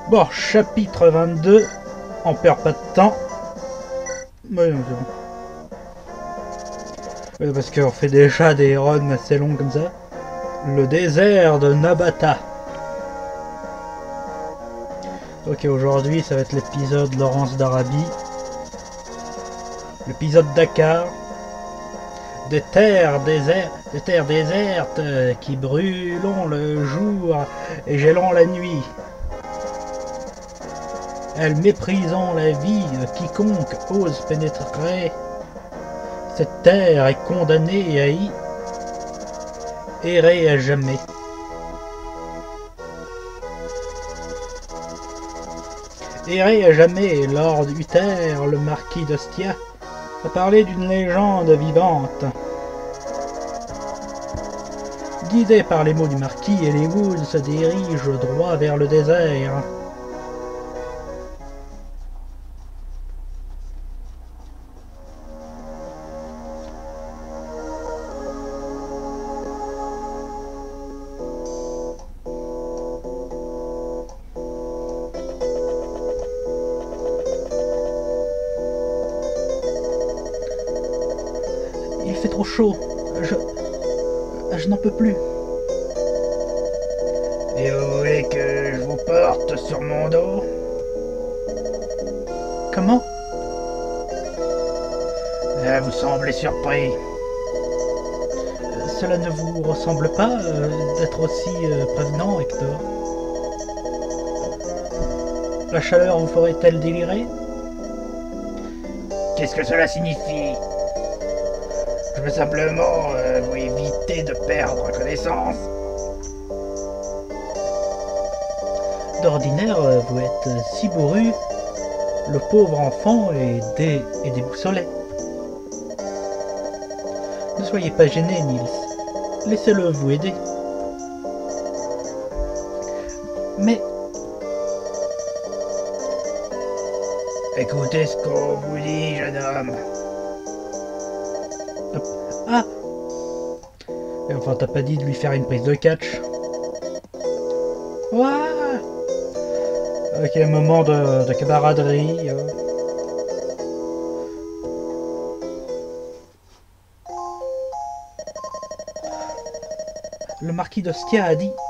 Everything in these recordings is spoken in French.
Bon, chapitre 22, on perd pas de temps. Ouais, non, c'est bon. Ouais, parce qu'on fait déjà des runs assez longs comme ça. Le désert de Nabata. Ok, aujourd'hui ça va être l'épisode Laurence d'Arabie. L'épisode Dakar. Des terres désertes qui brûlent le jour et gèlent la nuit. Elles méprisant la vie, quiconque ose pénétrer cette terre est condamné à y errer à jamais. Errer à jamais, Lord Uther, le marquis d'Ostia, a parlé d'une légende vivante. Guidé par les mots du marquis, Eliwood se dirige droit vers le désert. Il fait trop chaud. Je n'en peux plus. Et vous voulez que je vous porte sur mon dos? Comment? Là, vous semblez surpris. Cela ne vous ressemble pas d'être aussi prévenant, Hector? La chaleur vous ferait-elle délirer? Qu'est-ce que cela signifie? Je veux simplement vous éviter de perdre connaissance. D'ordinaire, vous êtes si bourru, le pauvre enfant est déboussolé. Ne soyez pas gêné, Nils. Laissez-le vous aider. Mais Écoutez ce qu'on vous dit, jeune homme. ah, enfin, t'as pas dit de lui faire une prise de catch. Ouah. Ok, un moment de camaraderie. Le marquis d'Ostia a dit: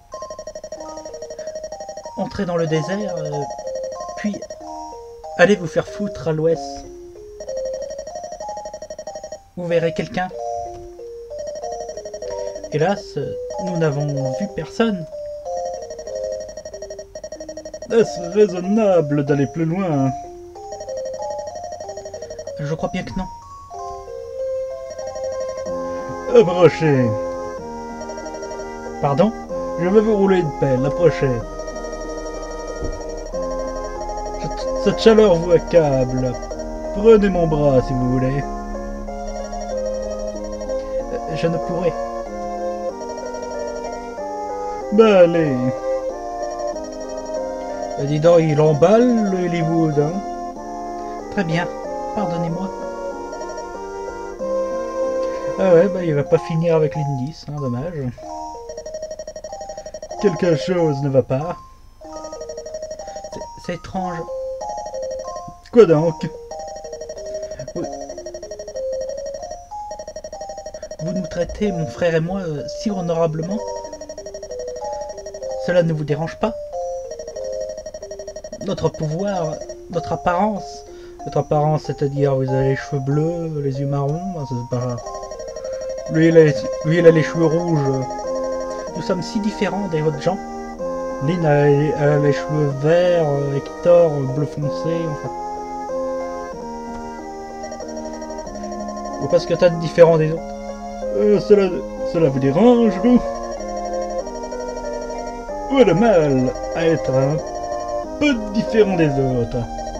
entrez dans le désert, puis allez vous faire foutre à l'ouest. Vous verrez quelqu'un. Hélas, nous n'avons vu personne. Est-ce raisonnable d'aller plus loin? Je crois bien que non. Approchez. Pardon? Je vais vous rouler une pelle, approchez. Cette chaleur vous accable. Prenez mon bras si vous voulez. Je ne pourrai. Bah allez. Dis donc, il emballe le Hollywood, hein? Très bien, pardonnez-moi. Ah ouais, bah il va pas finir avec l'indice, hein, dommage. Quelque chose ne va pas. C'est étrange. Quoi donc? Vous nous traitez, mon frère et moi, si honorablement. Cela ne vous dérange pas? Notre pouvoir, notre apparence, c'est-à-dire vous avez les cheveux bleus, les yeux marrons, c'est pas... Lui il a les cheveux rouges. Nous sommes si différents des autres gens. Lynn a les cheveux verts, Hector bleu foncé, enfin. Ou parce que t'as de différent des autres. Cela vous dérange, vous? Où est le mal à être un peu différent des autres?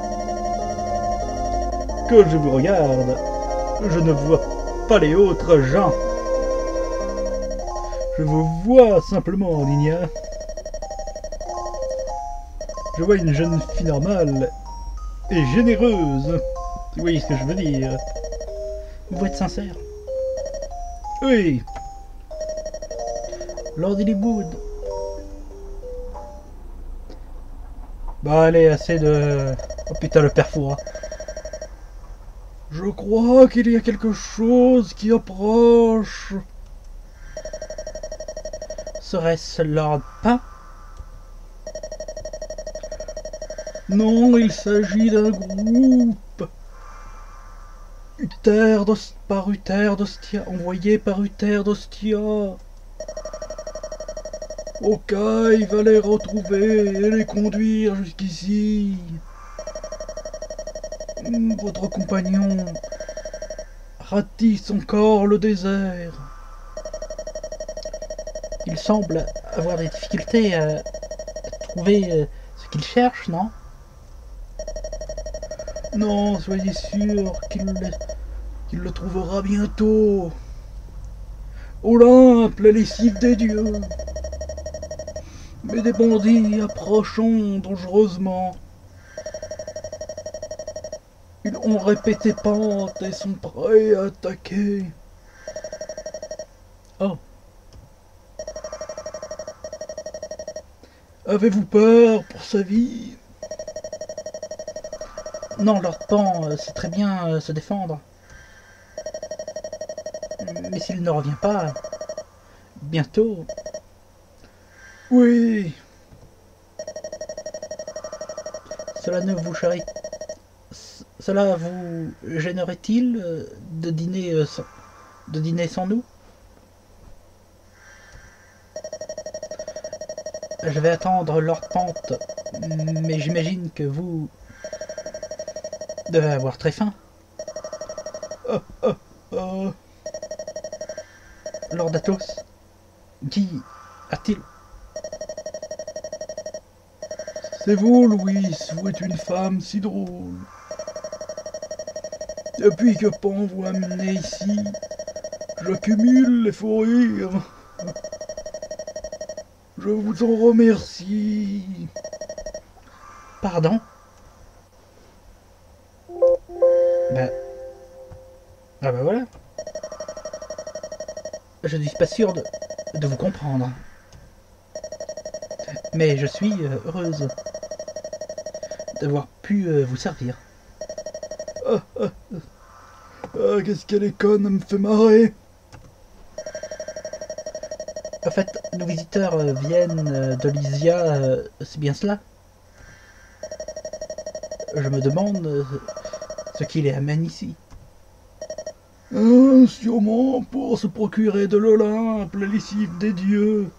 Quand je vous regarde, je ne vois pas les autres gens. Je vous vois simplement, Linia. Je vois une jeune fille normale et généreuse. Vous voyez ce que je veux dire? Vous êtes sincère? Oui. Lord Hollywood. Bah allez, assez de... Oh putain, le père Fouras. Je crois qu'il y a quelque chose qui approche. Serait-ce Lord Pain? Non, il s'agit d'un groupe. Uther d'Ostia, envoyé par Uther d'Ostia. Okai va les retrouver et les conduire jusqu'ici. Votre compagnon ratisse encore le désert. Il semble avoir des difficultés à trouver ce qu'il cherche, non? Non, soyez sûr qu'il le trouvera bientôt. Olympe, la lessive des dieux. Mais des bandits approchant dangereusement. Ils ont répété pente et sont prêts à attaquer. Oh. Avez-vous peur pour sa vie? Non, Lord Pan sait très bien se défendre. Mais s'il ne revient pas, bientôt... Oui. Cela vous gênerait-il de dîner sans nous? Je vais attendre Lord Pante, mais j'imagine que vous devez avoir très faim. Lord Athos, qui a-t-il? C'est vous, Louis, vous êtes une femme si drôle. Depuis que Pan vous a amené ici, j'accumule les faux rires. Je vous en remercie. Pardon? Ah bah voilà. Je ne suis pas sûr de vous comprendre. Mais je suis heureuse d'avoir pu vous servir. Qu'est-ce qu'elle est conne, elle me fait marrer. En fait, nos visiteurs viennent de Lysia, c'est bien cela? Je me demande ce qui les amène ici. Sûrement pour se procurer de l'Olympe, la lessive des dieux.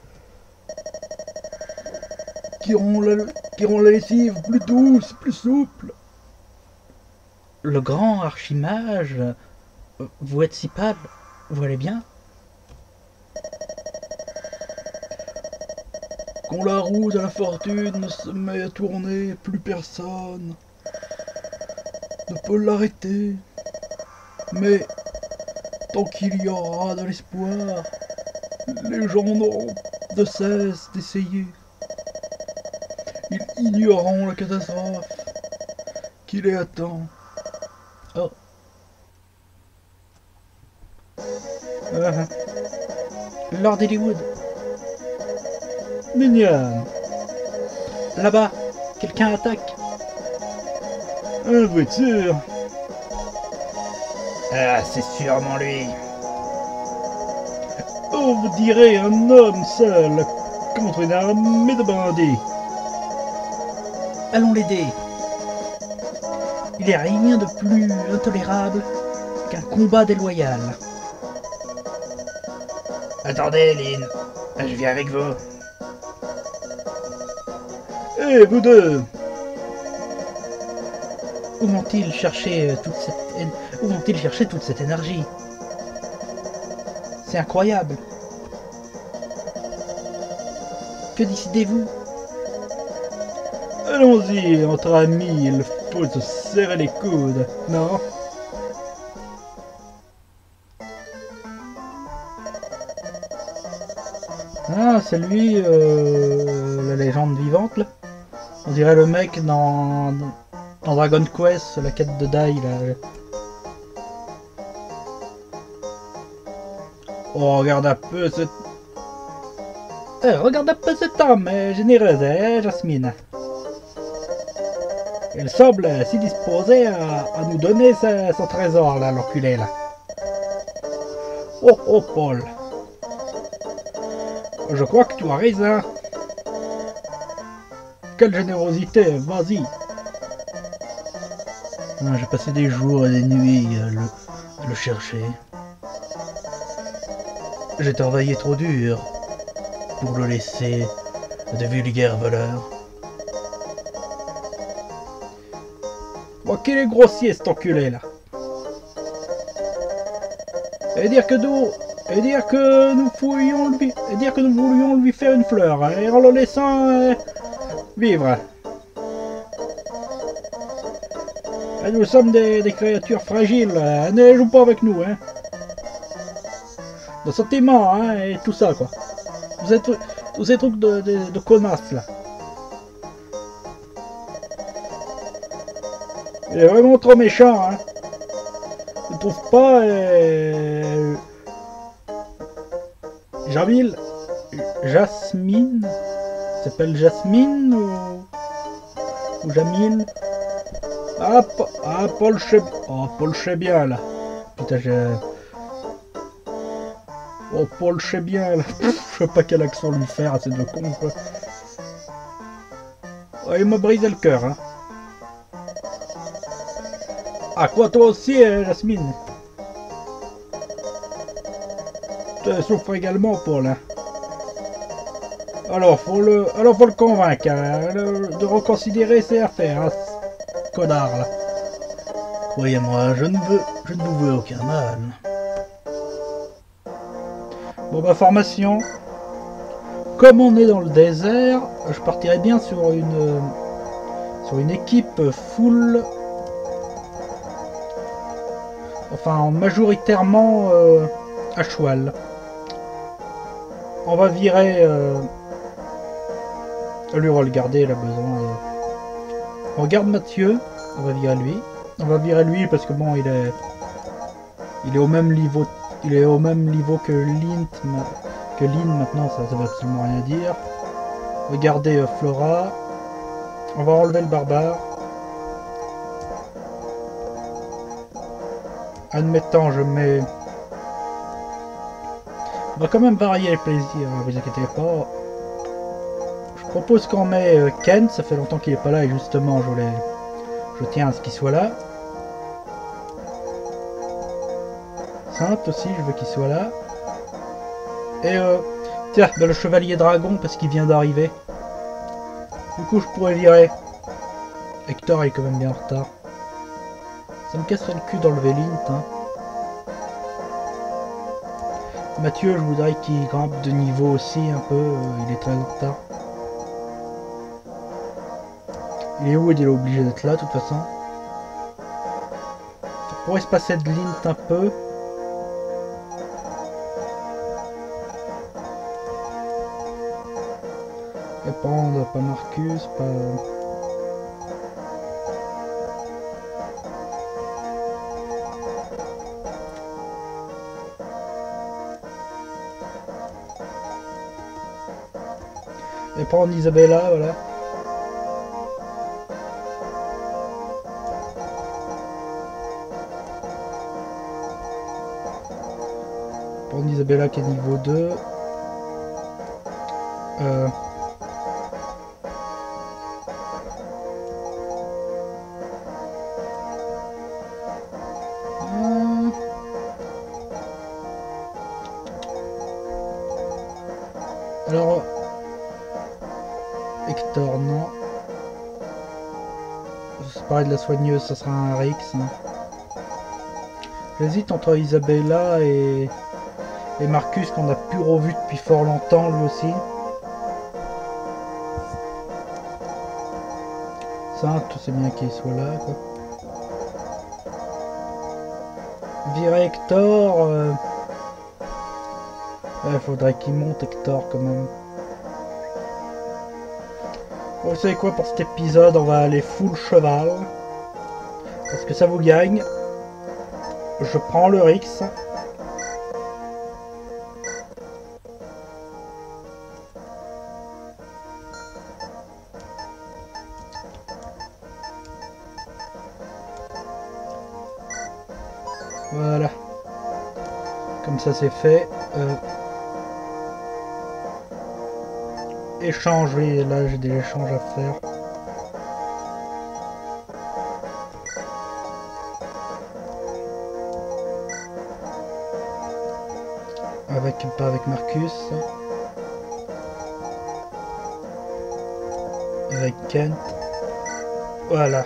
Qui rend la lessive plus douce, plus souple. Le grand archimage, vous êtes si pâle, vous allez bien? Quand la roue de la fortune se met à tourner, plus personne ne peut l'arrêter. Mais tant qu'il y aura de l'espoir, les gens n'auront de cesse d'essayer. Ils ignoreront la catastrophe qui les attend. Oh. Lord Hollywood. Mignonne. Là-bas, quelqu'un attaque. Une voiture. Ah, c'est sûrement lui. Oh, vous direz un homme seul contre une armée de bandits. Allons l'aider. Il n'y a rien de plus intolérable qu'un combat déloyal. Attendez, Lynn. Je viens avec vous. Eh, vous deux! Où vont-ils chercher toute cette énergie? C'est incroyable. Que décidez-vous? Allons-y, entre amis, il faut se serrer les coudes, non? Ah, c'est lui, la légende vivante, là. On dirait le mec dans Dragon Quest, la quête de Dai, là. Oh, regarde un peu cet homme généreux, hein, Jasmine. Il semble si disposé à nous donner son trésor, là, l'enculé, là. Oh, oh, Paul. Je crois que tu as raison. Quelle générosité, vas-y. J'ai passé des jours et des nuits à le chercher. J'ai travaillé trop dur pour le laisser à de vulgaires voleurs. Oh, qu'il est grossier cet enculé là. Et dire que nous voulions lui faire une fleur, hein, et en le laissant vivre. Et nous sommes des créatures fragiles, hein, ne joue pas avec nous, hein. De sentiments, hein, et tout ça, quoi. Tous ces trucs de connasses, là. Il est vraiment trop méchant, hein. Tu trouves pas, Jasmine s'appelle Jasmine ou Jamil? Ah, Paul Chebien, là. Putain, oh, Paul Chebien, là. Je sais pas quel accent lui faire à ces deux cons, quoi. Oh, il m'a brisé le cœur, hein. Ah, quoi, toi aussi, Jasmine? Tu souffres également, Paul, hein. Alors, faut le convaincre, hein, de reconsidérer ses affaires, hein, ce connard, là. Croyez-moi, je ne vous veux aucun mal. Bon, bah, formation. Comme on est dans le désert, je partirais bien sur une équipe full. Enfin, majoritairement à cheval. On va virer. Lui, on va le garder, il a besoin. On garde Mathieu. On va virer lui. On va virer lui parce que bon, il est au même niveau. Il est au même niveau que Lynn maintenant, ça veut absolument rien dire. On va garder Flora. On va enlever le barbare. Admettant, je mets. On va quand même varier les plaisirs, ne vous inquiétez pas. Je propose qu'on met Ken, ça fait longtemps qu'il est pas là et justement je tiens à ce qu'il soit là. Sainte aussi, je veux qu'il soit là. Et tiens, le chevalier dragon parce qu'il vient d'arriver. Du coup, je pourrais virer. Hector est quand même bien en retard. Ça me casserait le cul d'enlever Lint, hein. Mathieu, je voudrais qu'il grimpe de niveau aussi un peu, il est très en retard. Il est où? Il est obligé d'être là de toute façon. Ça pourrait se passer de Lint un peu. Et prendre pas Marcus, pas... Et prendre Isabella, voilà. Prendre Isabella qui est niveau 2. Alors... Hector, non. C'est pareil de la soigneuse, ça sera un Rix. Hein. J'hésite entre Isabella et Marcus qu'on a plus revu depuis fort longtemps lui aussi. Ça, tout c'est bien qu'il soit là, quoi. Virer Hector. Ouais, faudrait qu'il monte Hector quand même. Bon, vous savez quoi, pour cet épisode, on va aller full cheval. Parce que ça vous gagne. Je prends le Rix. Voilà. Comme ça c'est fait. Échange, oui, là j'ai des échanges à faire. Pas avec Marcus. Avec Kent. Voilà.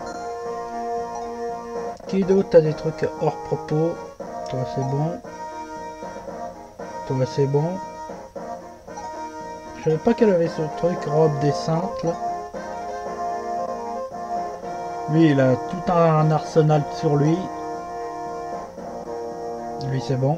Qui d'autre? T'as des trucs hors propos. Toi c'est bon. Toi c'est bon. Je savais pas qu'elle avait ce truc robe des saintes là. Lui il a tout un arsenal sur lui. Lui c'est bon.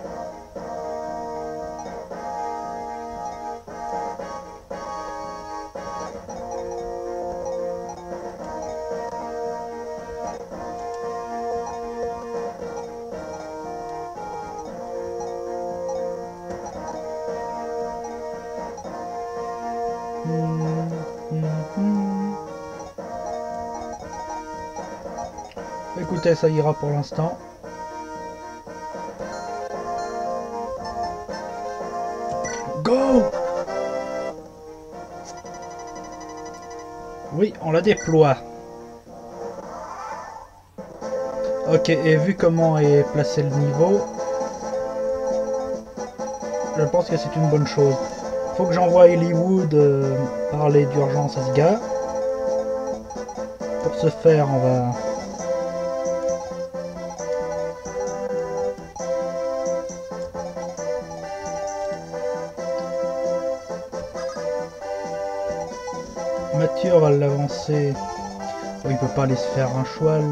Écoutez, ça ira pour l'instant. Go! Oui, on la déploie. Ok, et vu comment est placé le niveau, je pense que c'est une bonne chose. Faut que j'envoie Hollywood parler d'urgence à ce gars. Pour ce faire, on va... Mathieu va l'avancer. Oh, il peut pas aller se faire un choual.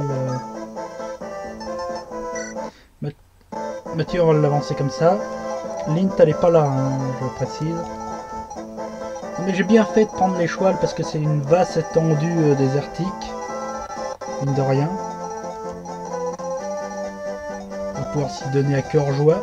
Mathieu va l'avancer comme ça. Lint, elle est pas là, hein, je précise. Mais j'ai bien fait de prendre les chouals parce que c'est une vaste étendue désertique. Mine de rien. On va pouvoir s'y donner à cœur joie.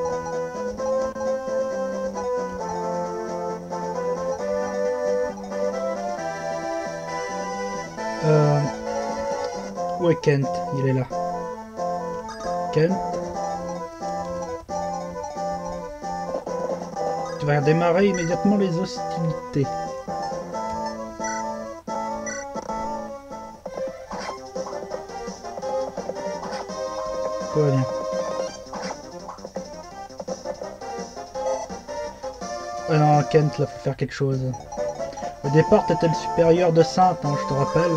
Où est Kent? Il est là. Kent. Tu vas démarrer immédiatement les hostilités. Tout va bien. Ah non, Kent, là, faut faire quelque chose. Au départ, t'étais le supérieur de Sainte, hein, je te rappelle.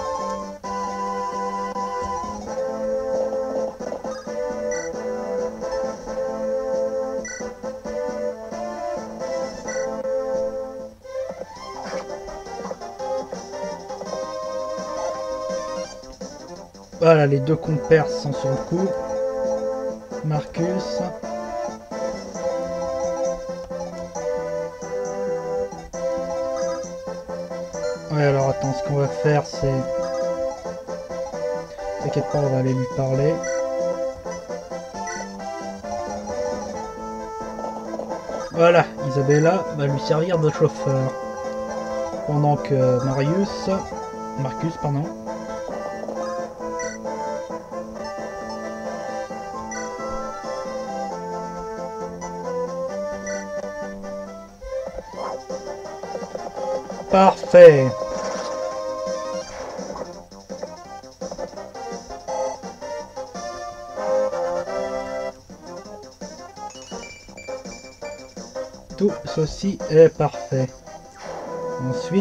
Voilà, les deux compères sont sur le coup. Marcus. Ouais, alors attends, ce qu'on va faire, c'est... T'inquiète pas, on va aller lui parler. Voilà, Isabella va lui servir de chauffeur. Pendant que Marcus, pardon. Parfait. Tout ceci est parfait. Ensuite,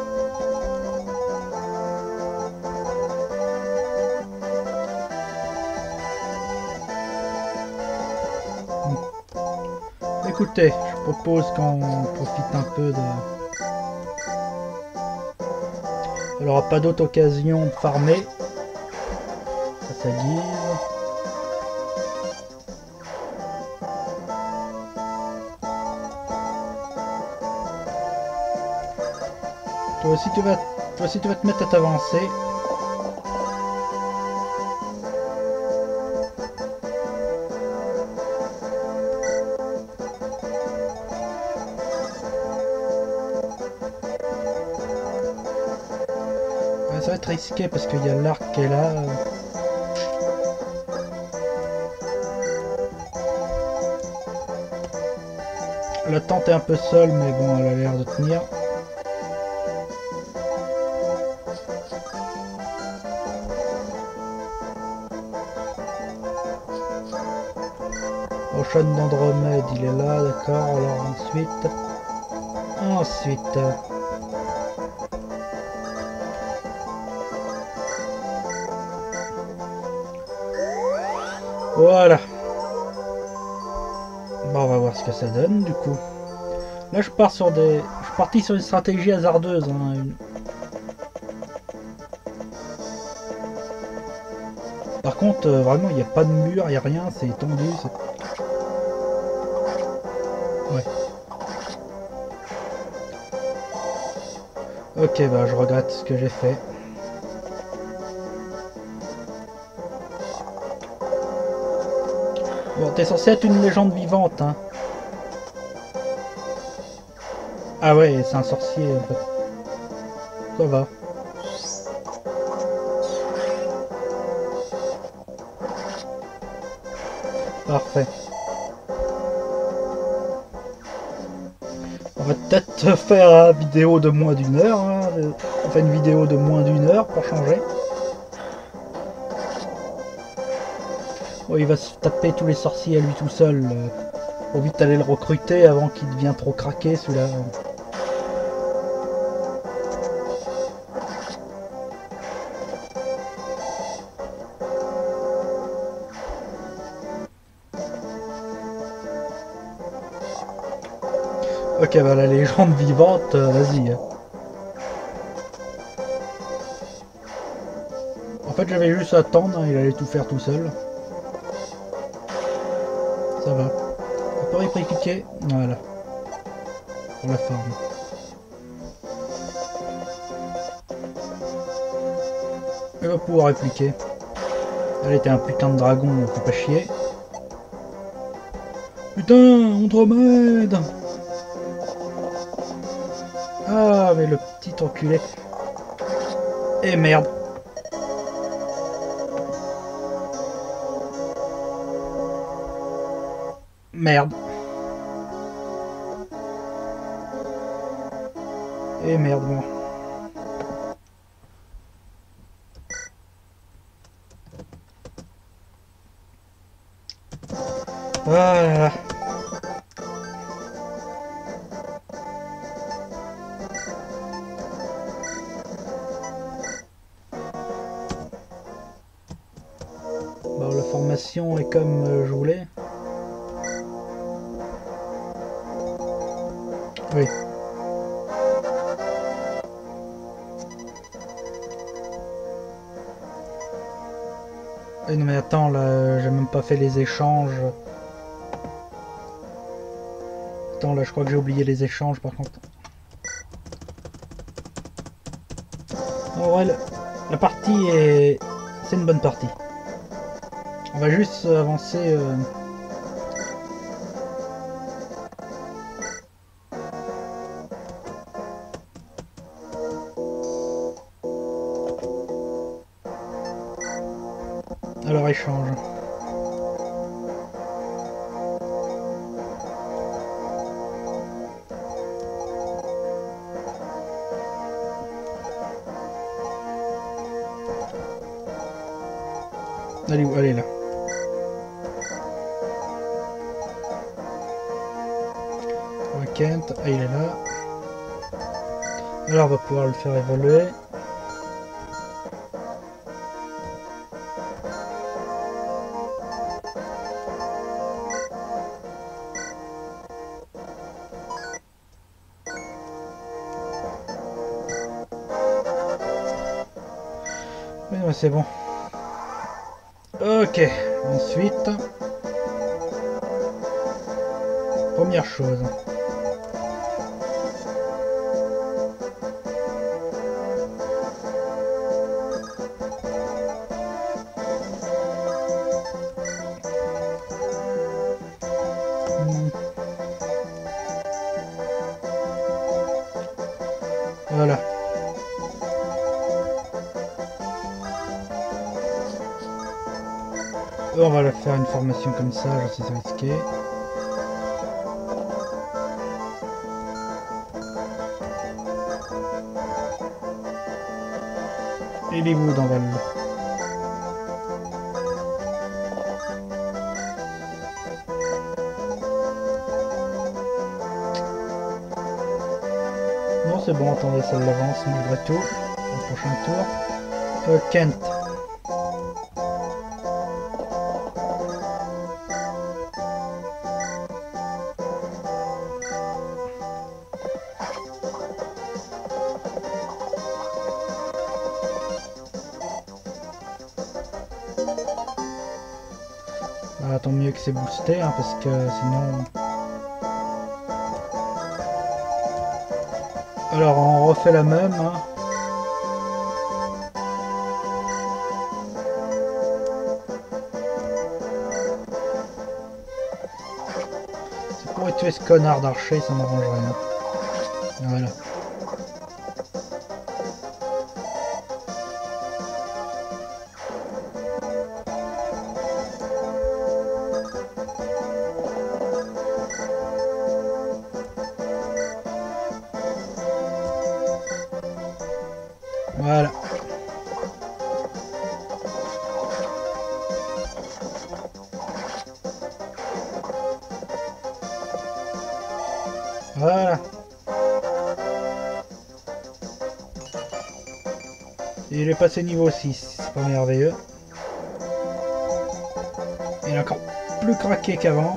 écoutez, je propose qu'on profite un peu de... Elle n'aura pas d'autre occasion de farmer. À sa guise. Toi aussi tu vas te mettre à t'avancer. Ça va être risqué parce qu'il y a l'arc qui est là. La tente est un peu seule, mais bon, elle a l'air de tenir. Ocean d'Andromède, il est là, d'accord. Alors ensuite, voilà. Bon, on va voir ce que ça donne du coup. Là, je suis parti sur une stratégie hasardeuse. Hein, Par contre, vraiment, il n'y a pas de mur, il n'y a rien, c'est étendu. Ouais. Ok, bah je regrette ce que j'ai fait. Bon, t'es censé être une légende vivante, hein. Ah ouais, c'est un sorcier, en fait. Ça va. Parfait. On va peut-être faire une vidéo de moins d'une heure. Hein. On fait une vidéo de moins d'une heure pour changer. Oh, il va se taper tous les sorciers à lui tout seul. Faut vite aller le recruter avant qu'il devienne trop craqué celui-là. Ok, bah la légende vivante, vas-y. En fait, j'avais juste à attendre, hein, il allait tout faire tout seul. Ça va. On peut répliquer. Voilà. Pour la forme. Il va pouvoir répliquer. Elle était un putain de dragon, faut pas chier. Putain, Andromède! Ah, mais le petit enculé. Et merde. Merde. Et merde, moi. Voilà. Bon, la formation est comme je voulais. Oui. Et non mais attends, là, j'ai même pas fait les échanges. Attends, là, je crois que j'ai oublié les échanges, par contre. En vrai, la partie est... C'est une bonne partie. On va juste avancer... Alors échange. Allez où? Allez là. Kent, ah, il est là. Alors on va pouvoir le faire évoluer. Oui, c'est bon. Ok, ensuite, première chose. Voilà. On va faire une formation comme ça, je sais c'est risqué. Et les Wood en valent. Non, c'est bon, attendez, ça l'avance malgré tout. Au prochain tour. Kent. Ah, tant mieux que c'est boosté, hein, parce que sinon... Alors, on refait la même. Hein. C'est pour tuer ce connard d'archer, ça m'arrange rien. Voilà. Voilà. Voilà. Et il est passé niveau 6, c'est pas merveilleux. Il est encore plus craqué qu'avant.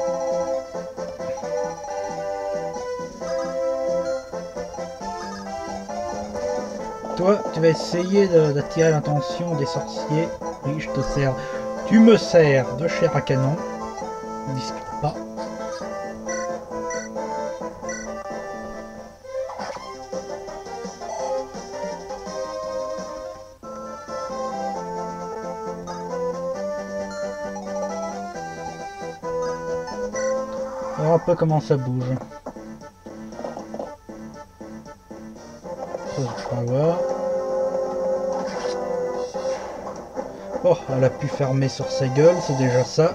Toi, tu vas essayer d'attirer l'attention des sorciers. Oui, je te sers. Tu me sers de chair à canon. Ne discute pas. Alors un peu comment ça bouge. Ça, je vais voir. Oh, elle a pu fermer sur sa gueule, c'est déjà ça.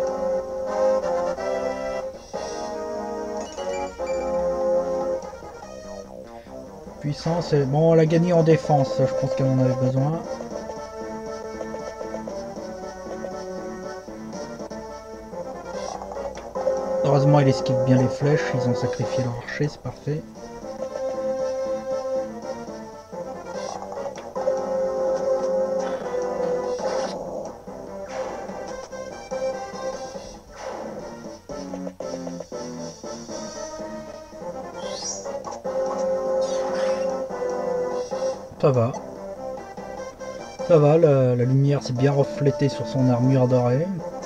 Puissance, et... bon, elle a gagné en défense, je pense qu'elle en avait besoin. Heureusement, il esquive bien les flèches, ils ont sacrifié leur archer, c'est parfait. Ça va. Ça va, la lumière s'est bien reflétée sur son armure dorée.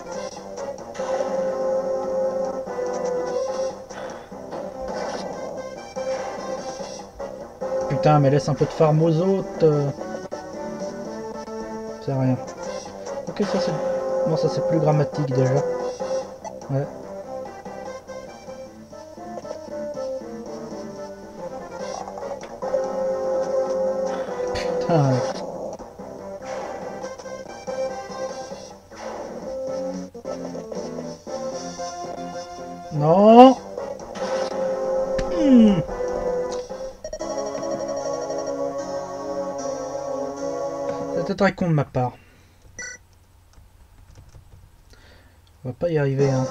Putain, mais laisse un peu de farm aux autres. C'est rien. Ok, ça c'est... bon, ça c'est plus grammatique déjà. Ouais. Putain. Non. C'était très con de ma part. On va pas y arriver, hein.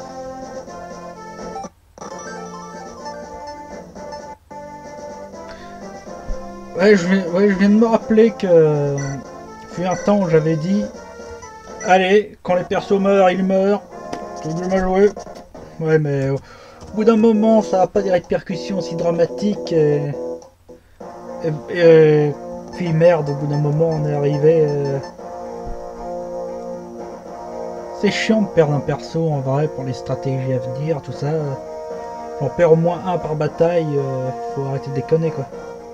Ouais, je viens de me rappeler que... fut un temps où j'avais dit... allez, quand les persos meurent, ils meurent. C'est du mal joué. Ouais, mais au bout d'un moment, ça n'a pas des répercussions aussi dramatiques. Et puis merde, au bout d'un moment, on est arrivé... C'est chiant de perdre un perso en vrai pour les stratégies à venir, tout ça. J'en perds au moins un par bataille, faut arrêter de déconner quoi.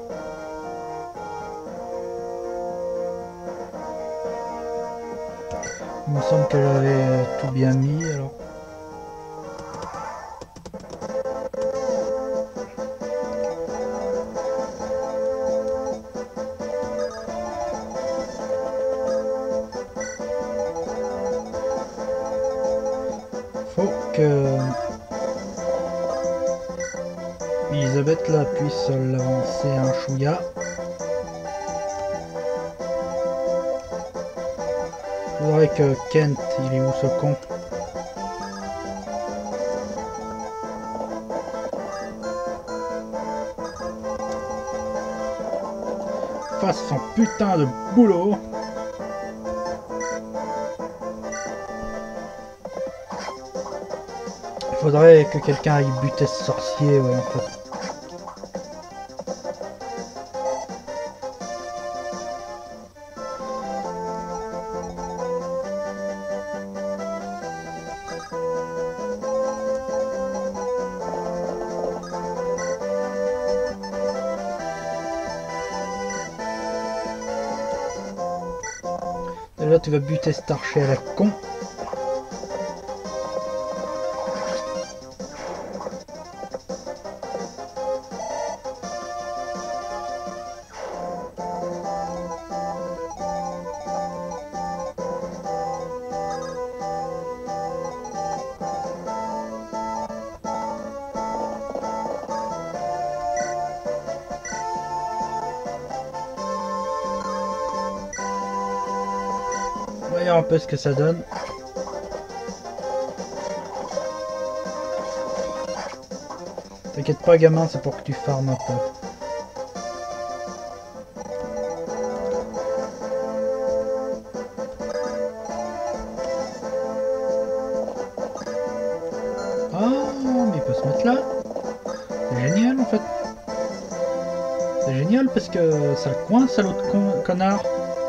Il me semble que j'avais tout bien mis alors. Faut que Elisabeth là puisse l'avancer un chouïa. Faudrait que Kent, il est où ce con? Fasse son putain de boulot. Faudrait que quelqu'un aille buter ce sorcier, ouais, en fait. Déjà, tu vas buter cet archer à la con. Voyons un peu ce que ça donne. T'inquiète pas gamin, c'est pour que tu farmes un peu. Ah, mais il peut se mettre là. C'est génial en fait. C'est génial parce que ça le coince à l'autre connard.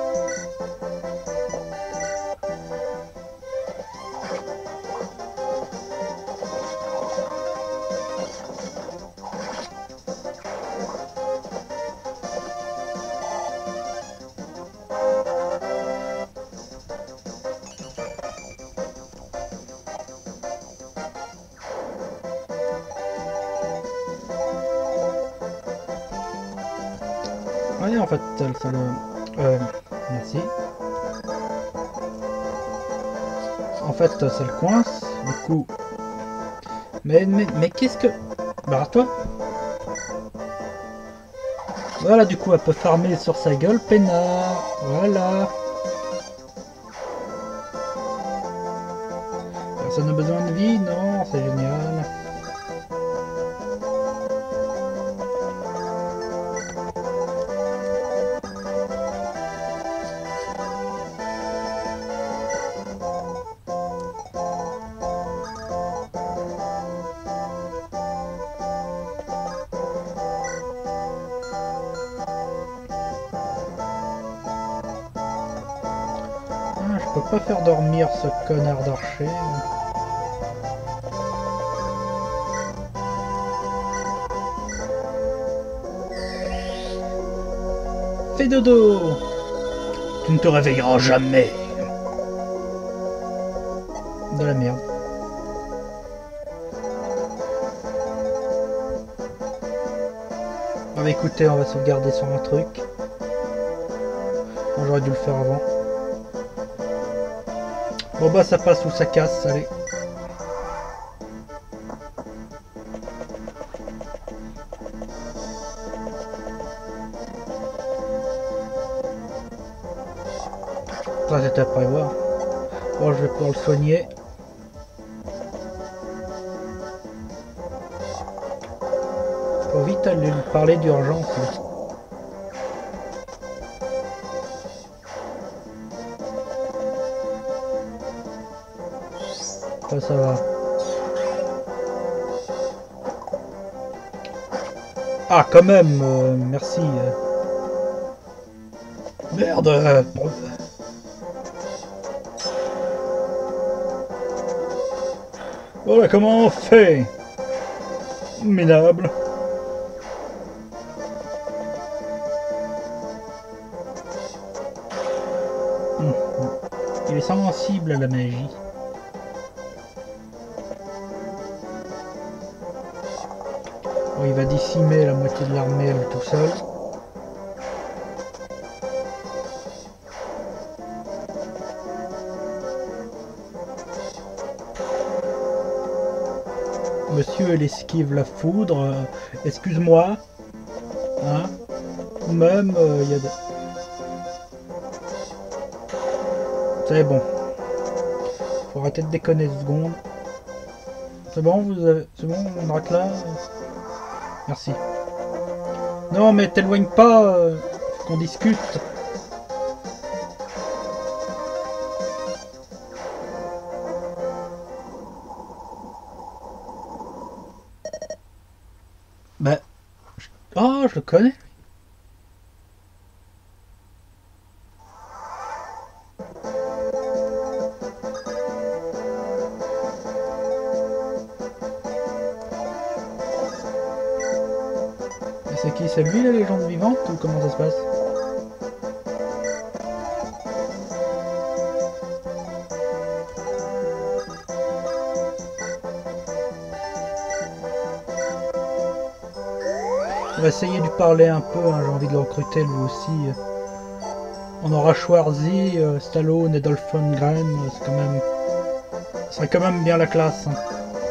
Ouais, en fait, ça le... merci. En fait, ça le coince, du coup... Mais qu'est-ce que... Barre-toi. Voilà, du coup, elle peut farmer sur sa gueule, peinard. Voilà. Personne n'a besoin de vie, non, c'est génial. Je peux pas faire dormir ce connard d'archer. Fais dodo. Tu ne te réveilleras jamais. De la merde. Ah bah écoutez, on va sauvegarder sur un truc. J'aurais dû le faire avant. Bon bah ça passe ou ça casse, allez. Ça c'était à prévoir. Bon, je vais pouvoir le soigner. Faut vite aller lui parler d'urgence. Ça va. Ah, quand même, merci. Merde. Voilà comment on fait. Minable. Il est sensible à la magie. Bon, il va décimer la moitié de l'armée tout seul. Monsieur, il esquive la foudre. Excuse-moi. Hein? Même, il y a des... C'est bon. Faut arrêter de déconner 2 secondes. C'est bon, vous avez... C'est bon, on arrête là. Merci. Non, mais t'éloigne pas. Faut qu'on discute. Bah... Oh, je le connais. C'est qui? C'est lui la légende vivante ou comment ça se passe? On va essayer de lui parler un peu, hein, j'ai envie de le recruter lui aussi. On aura Schwarzy, Stallone et Dolph Lundgren, c'est quand même... Ça serait quand même bien la classe. Hein.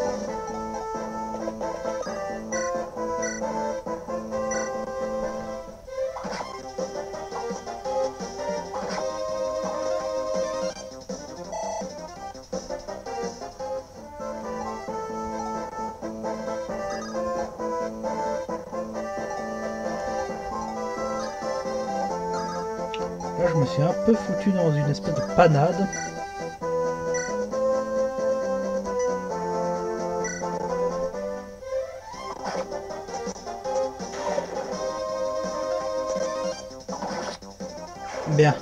Là, je me suis un peu foutu dans une espèce de panade. Bien.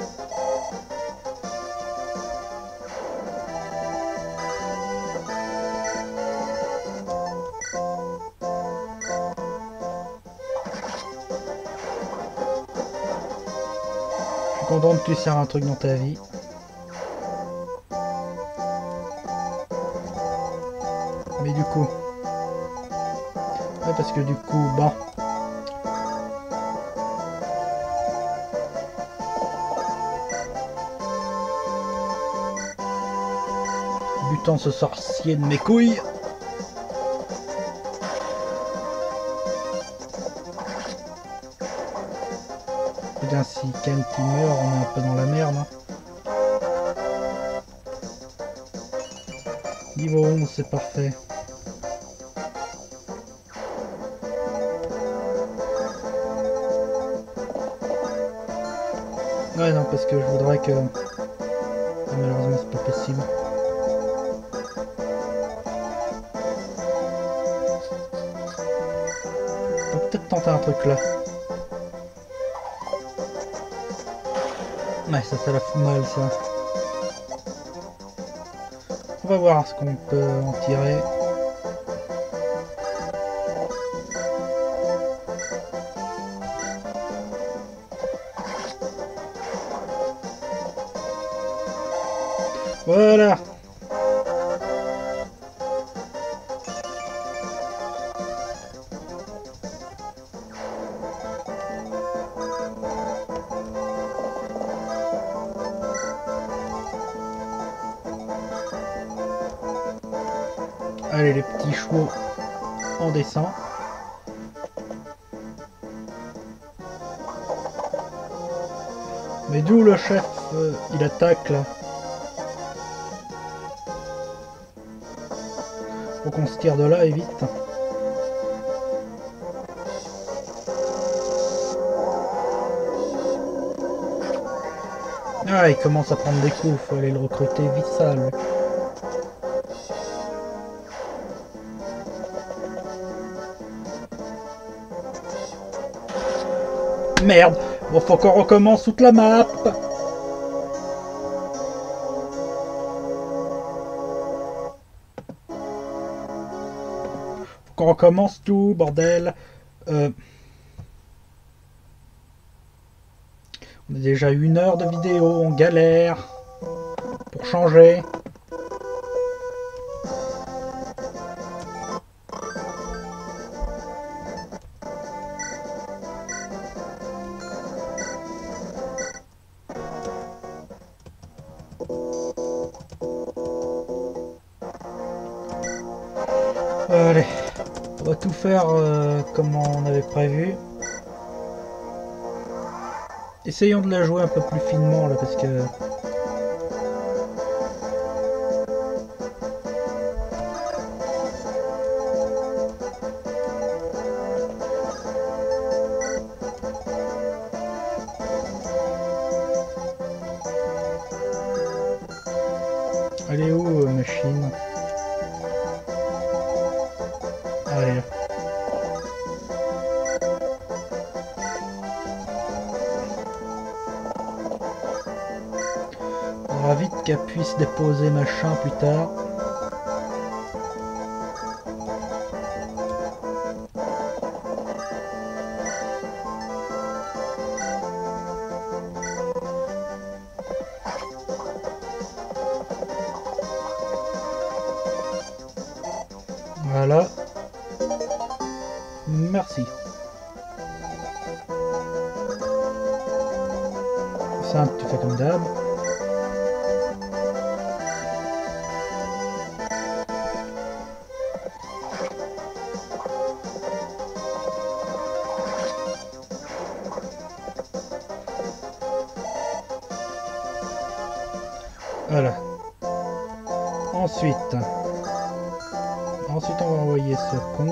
Je suis content que tu sers un truc dans ta vie. Mais du coup... Ouais, parce que du coup, bon... Butant ce sorcier de mes couilles. Putain, si Kent il meurt, on est un peu dans la merde. Hein. Niveau 11, c'est parfait. Ouais, non, parce que je voudrais que... Ah, malheureusement, c'est pas possible. On peut peut-être tenter un truc là. Ouais, ça la fout mal, ça. On va voir ce qu'on peut en tirer. Voilà. Allez, les petits chevaux, on descend. Mais d'où le chef, il attaque là. Faut qu'on se tire de là et vite. Ah, il commence à prendre des coups, faut aller le recruter vite ça lui. Merde, bon faut qu'on recommence toute la map. Faut qu'on recommence tout, bordel. On a déjà 1 heure de vidéo, on galère. Pour changer. Allez, on va tout faire comme on avait prévu. Essayons de la jouer un peu plus finement là parce que Elle est où, machine? Allez. On va vite qu'elle puisse déposer machin plus tard. Voilà. Merci. Simple, tu fais comme d'hab. Voilà. Ensuite, on va envoyer ce con.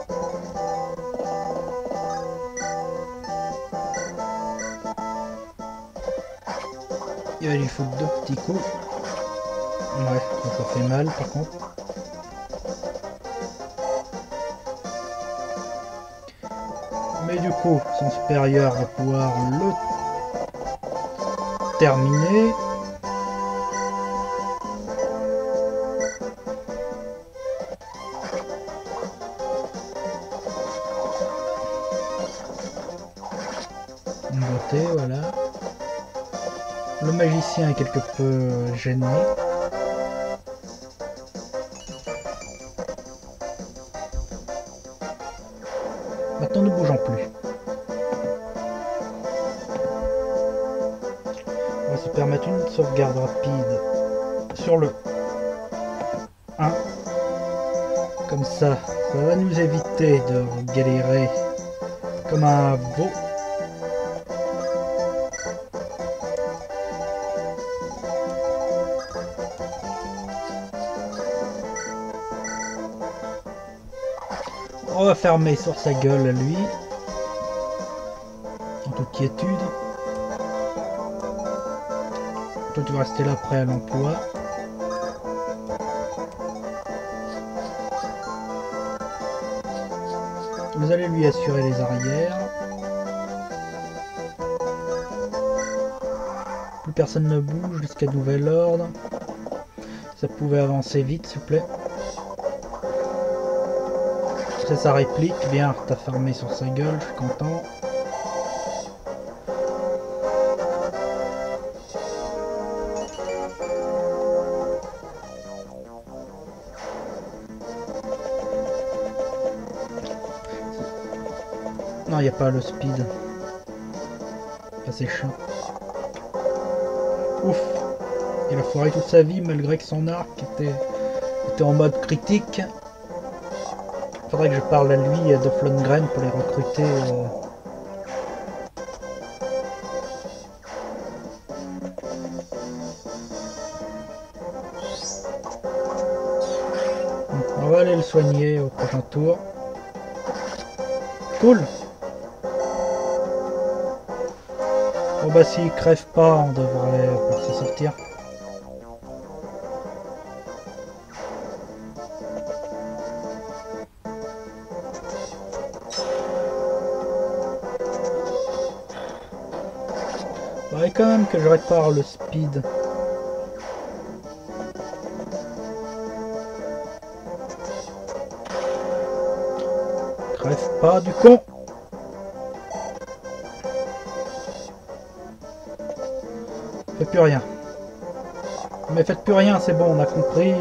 Il va lui foutre 2 petits coups. Ouais, ça fait mal par contre. Mais du coup, son supérieur va pouvoir le terminer. Une beauté, voilà. Le magicien est quelque peu gêné. Maintenant, ne bougeons plus. On va se permettre une sauvegarde rapide sur le 1. Comme ça va nous éviter de galérer comme un veau. On va fermer sur sa gueule à lui, en toute quiétude. Toi tu vas rester là prêt à l'emploi. Vous allez lui assurer les arrières. Plus personne ne bouge jusqu'à nouvel ordre. Ça pouvait avancer vite s'il vous plaît. C'est sa réplique, bien, t'as fermé sur sa gueule, je suis content. Non, il n'y a pas le speed. Ah, c'est chiant. Ouf. Il a foiré toute sa vie malgré que son arc était en mode critique. Faudrait que je parle à lui et à Dolph Lundgren pour les recruter. On va aller le soigner au prochain tour. Cool. Bon bah s'il crève pas, on devrait pouvoir s'en sortir. Faudrait quand même que je répare le speed. Crève pas du con. Faites plus rien. Mais faites plus rien, c'est bon, on a compris.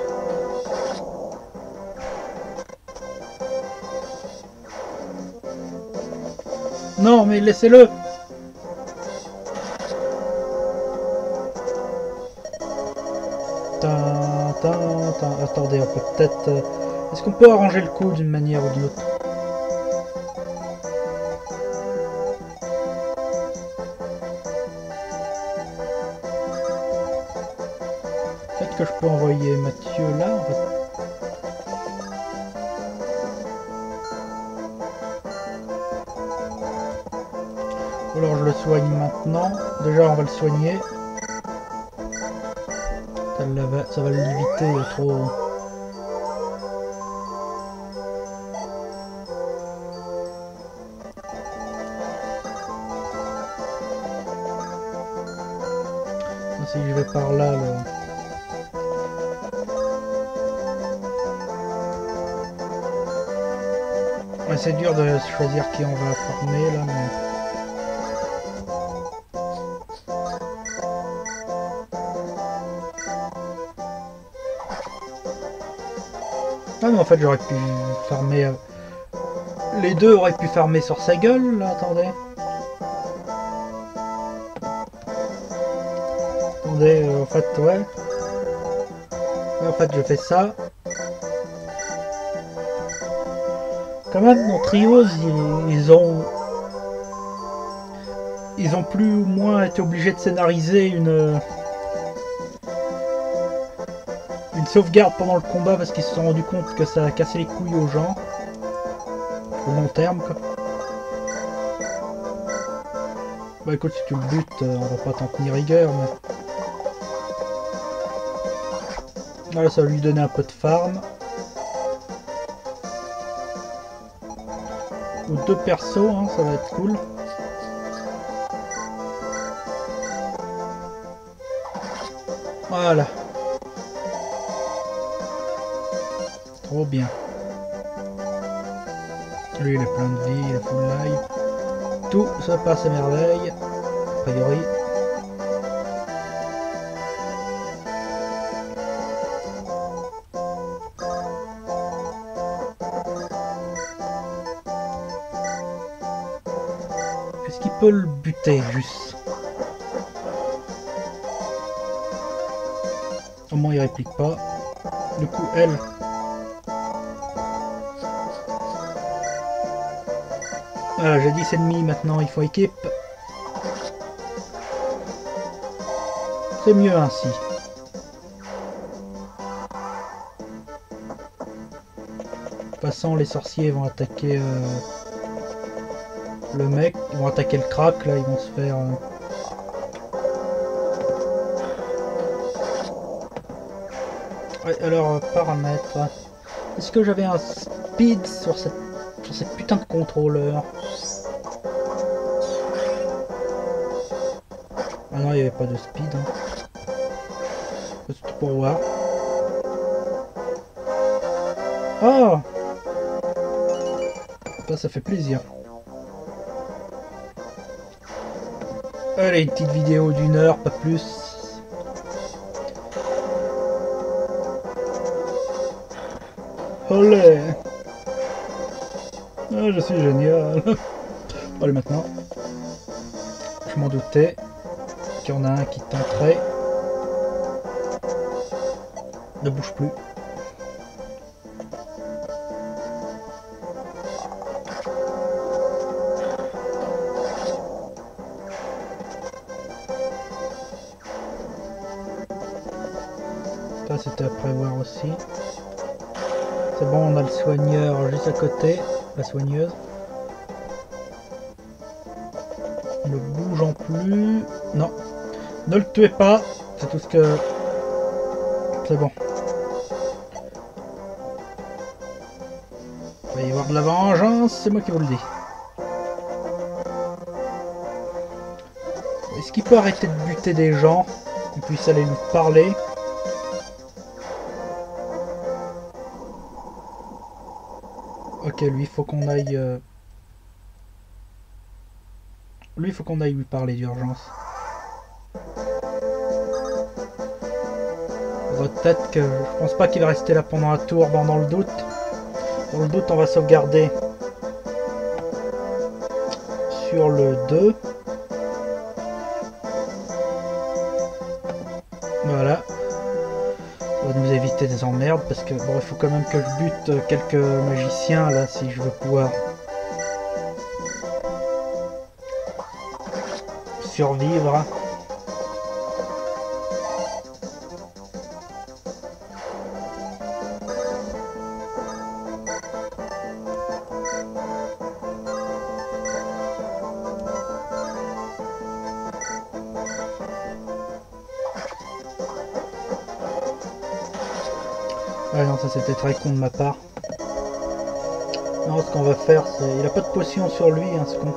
Non, mais laissez-le. Attendez, on peut peut-être... Est-ce qu'on peut arranger le coup d'une manière ou d'une autre? Peut-être que je peux envoyer Mathieu là, en fait. Ou alors je le soigne maintenant. Déjà, on va le soigner. Ça va l'éviter, il y a trop... Si je vais par là, ouais, c'est dur de choisir qui on va former là, mais... Ah mais en fait j'aurais pu farmer... Les deux auraient pu farmer sur sa gueule, là, attendez. Attendez, en fait, ouais. En fait, je fais ça. Quand même, dans Trios, ils ont plus ou moins été obligés de scénariser une sauvegarde pendant le combat parce qu'ils se sont rendus compte que ça a cassé les couilles aux gens. Au long terme, quoi. Bah écoute, si tu le butes, on va pas t'en tenir rigueur, mais... Voilà, ça va lui donner un peu de farm. Ou deux persos, hein, ça va être cool. Voilà. Trop bien. Lui, il a plein de vie, il a full life. Tout se passe à merveille, a priori. Est-ce qu'il peut le buter, juste? Au moins, il réplique pas. Du coup, elle... Voilà, j'ai 10 ennemis, maintenant il faut équipe. C'est mieux ainsi. De toute façon, les sorciers vont attaquer le mec. Ils vont attaquer le crack, là, ils vont se faire... Ouais, alors, paramètres. Est-ce que j'avais un speed sur cette putain de contrôleur? Ah non, il n'y avait pas de speed. Hein. C'est tout pour voir. Oh! Ça fait plaisir. Allez, une petite vidéo d'une heure, pas plus. Olé! Ah, je suis génial. Allez, maintenant. Je m'en doutais qu'il y en a un qui tenterait. Ne bouge plus. Ça, c'était à prévoir aussi. C'est bon, on a le soigneur juste à côté. La soigneuse. Ne bougeons plus. Non. Ne le tuez pas. C'est tout ce que... C'est bon. Il va y avoir de la vengeance, c'est moi qui vous le dis. Est-ce qu'il peut arrêter de buter des gens? Et puis aller lui parler? Ok, lui, il faut qu'on aille... Lui, il faut qu'on aille lui parler d'urgence. Peut-être que... Je pense pas qu'il va rester là pendant un tour. Bon, dans le doute. Dans le doute, on va sauvegarder sur le 2. Voilà. Ça va nous éviter des emmerdes parce que bon, il faut quand même que je bute quelques magiciens là si je veux pouvoir survivre. Ah non, ça c'était très con de ma part. Non, ce qu'on va faire, c'est... Il a pas de potion sur lui, hein, ce con.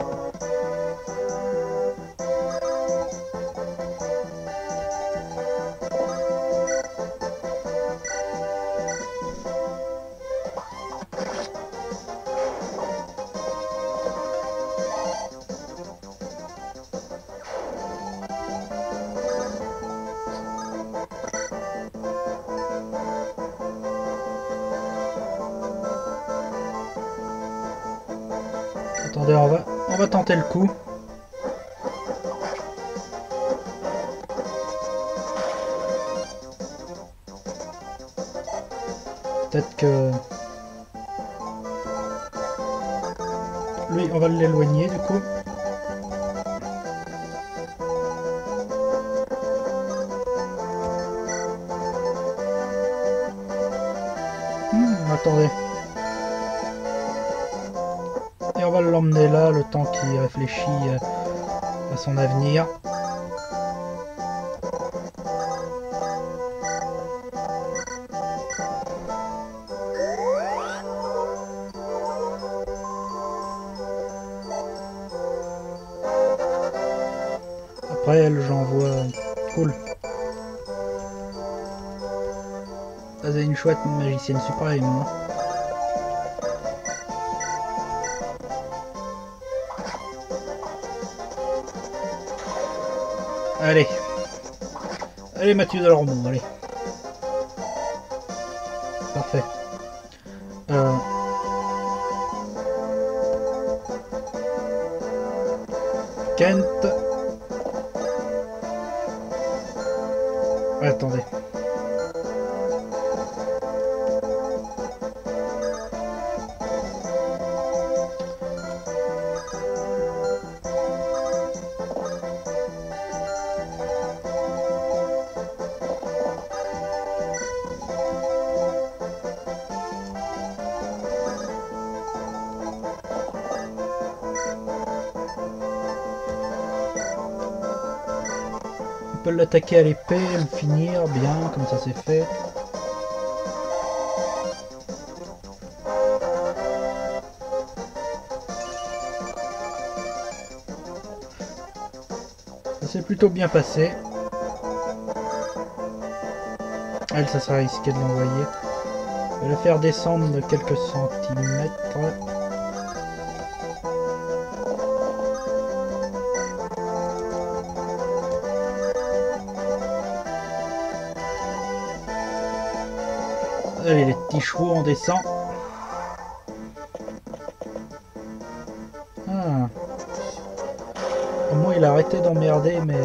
Attendez, on va tenter le coup. Peut-être que... Lui, on va l'éloigner du coup. Attendez. Et on va l'emmener là, le temps qu'il réfléchit à son avenir. Après, elle, j'envoie... Cool. C'est une chouette magicienne suprême. Hein. Allez. Allez, Mathieu Delormeau, allez. Parfait. Kent. Attendez. On peut l'attaquer à l'épée, le finir, bien, comme ça c'est fait. Ça s'est plutôt bien passé. Elle, ça serait risqué de l'envoyer. Je vais la faire descendre de quelques centimètres. Allez, les petits chevaux, on descend. Ah. Au moins, il a arrêté d'emmerder, mais...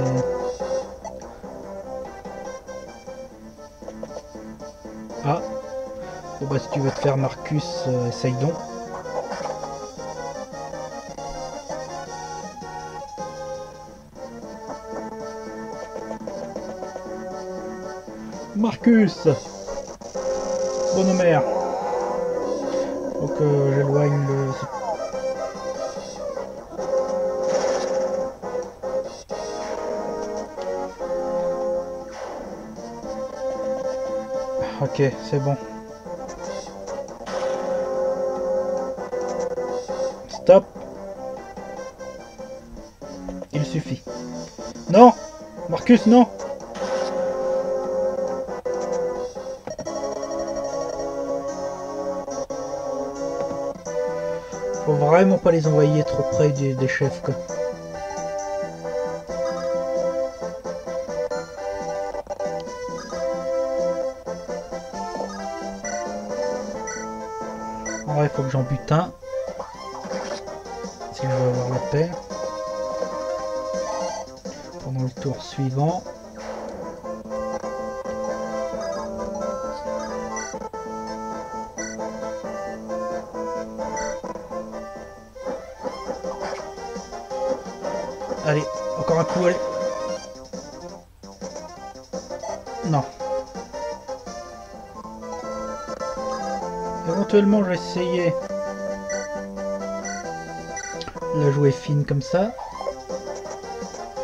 Ah. Bon, bah, si tu veux te faire Marcus, essaye donc. Marcus! Bonne mère. Faut que j'éloigne le... Ok, c'est bon. Stop. Il suffit. Non! Marcus, non! Faut vraiment pas les envoyer trop près des chefs, quoi. Ouais, il faut que j'en bute un. Si je veux avoir la paix. Pendant le tour suivant. Allez, encore un coup, allez. Non. Éventuellement, je vais essayer de la jouer fine comme ça.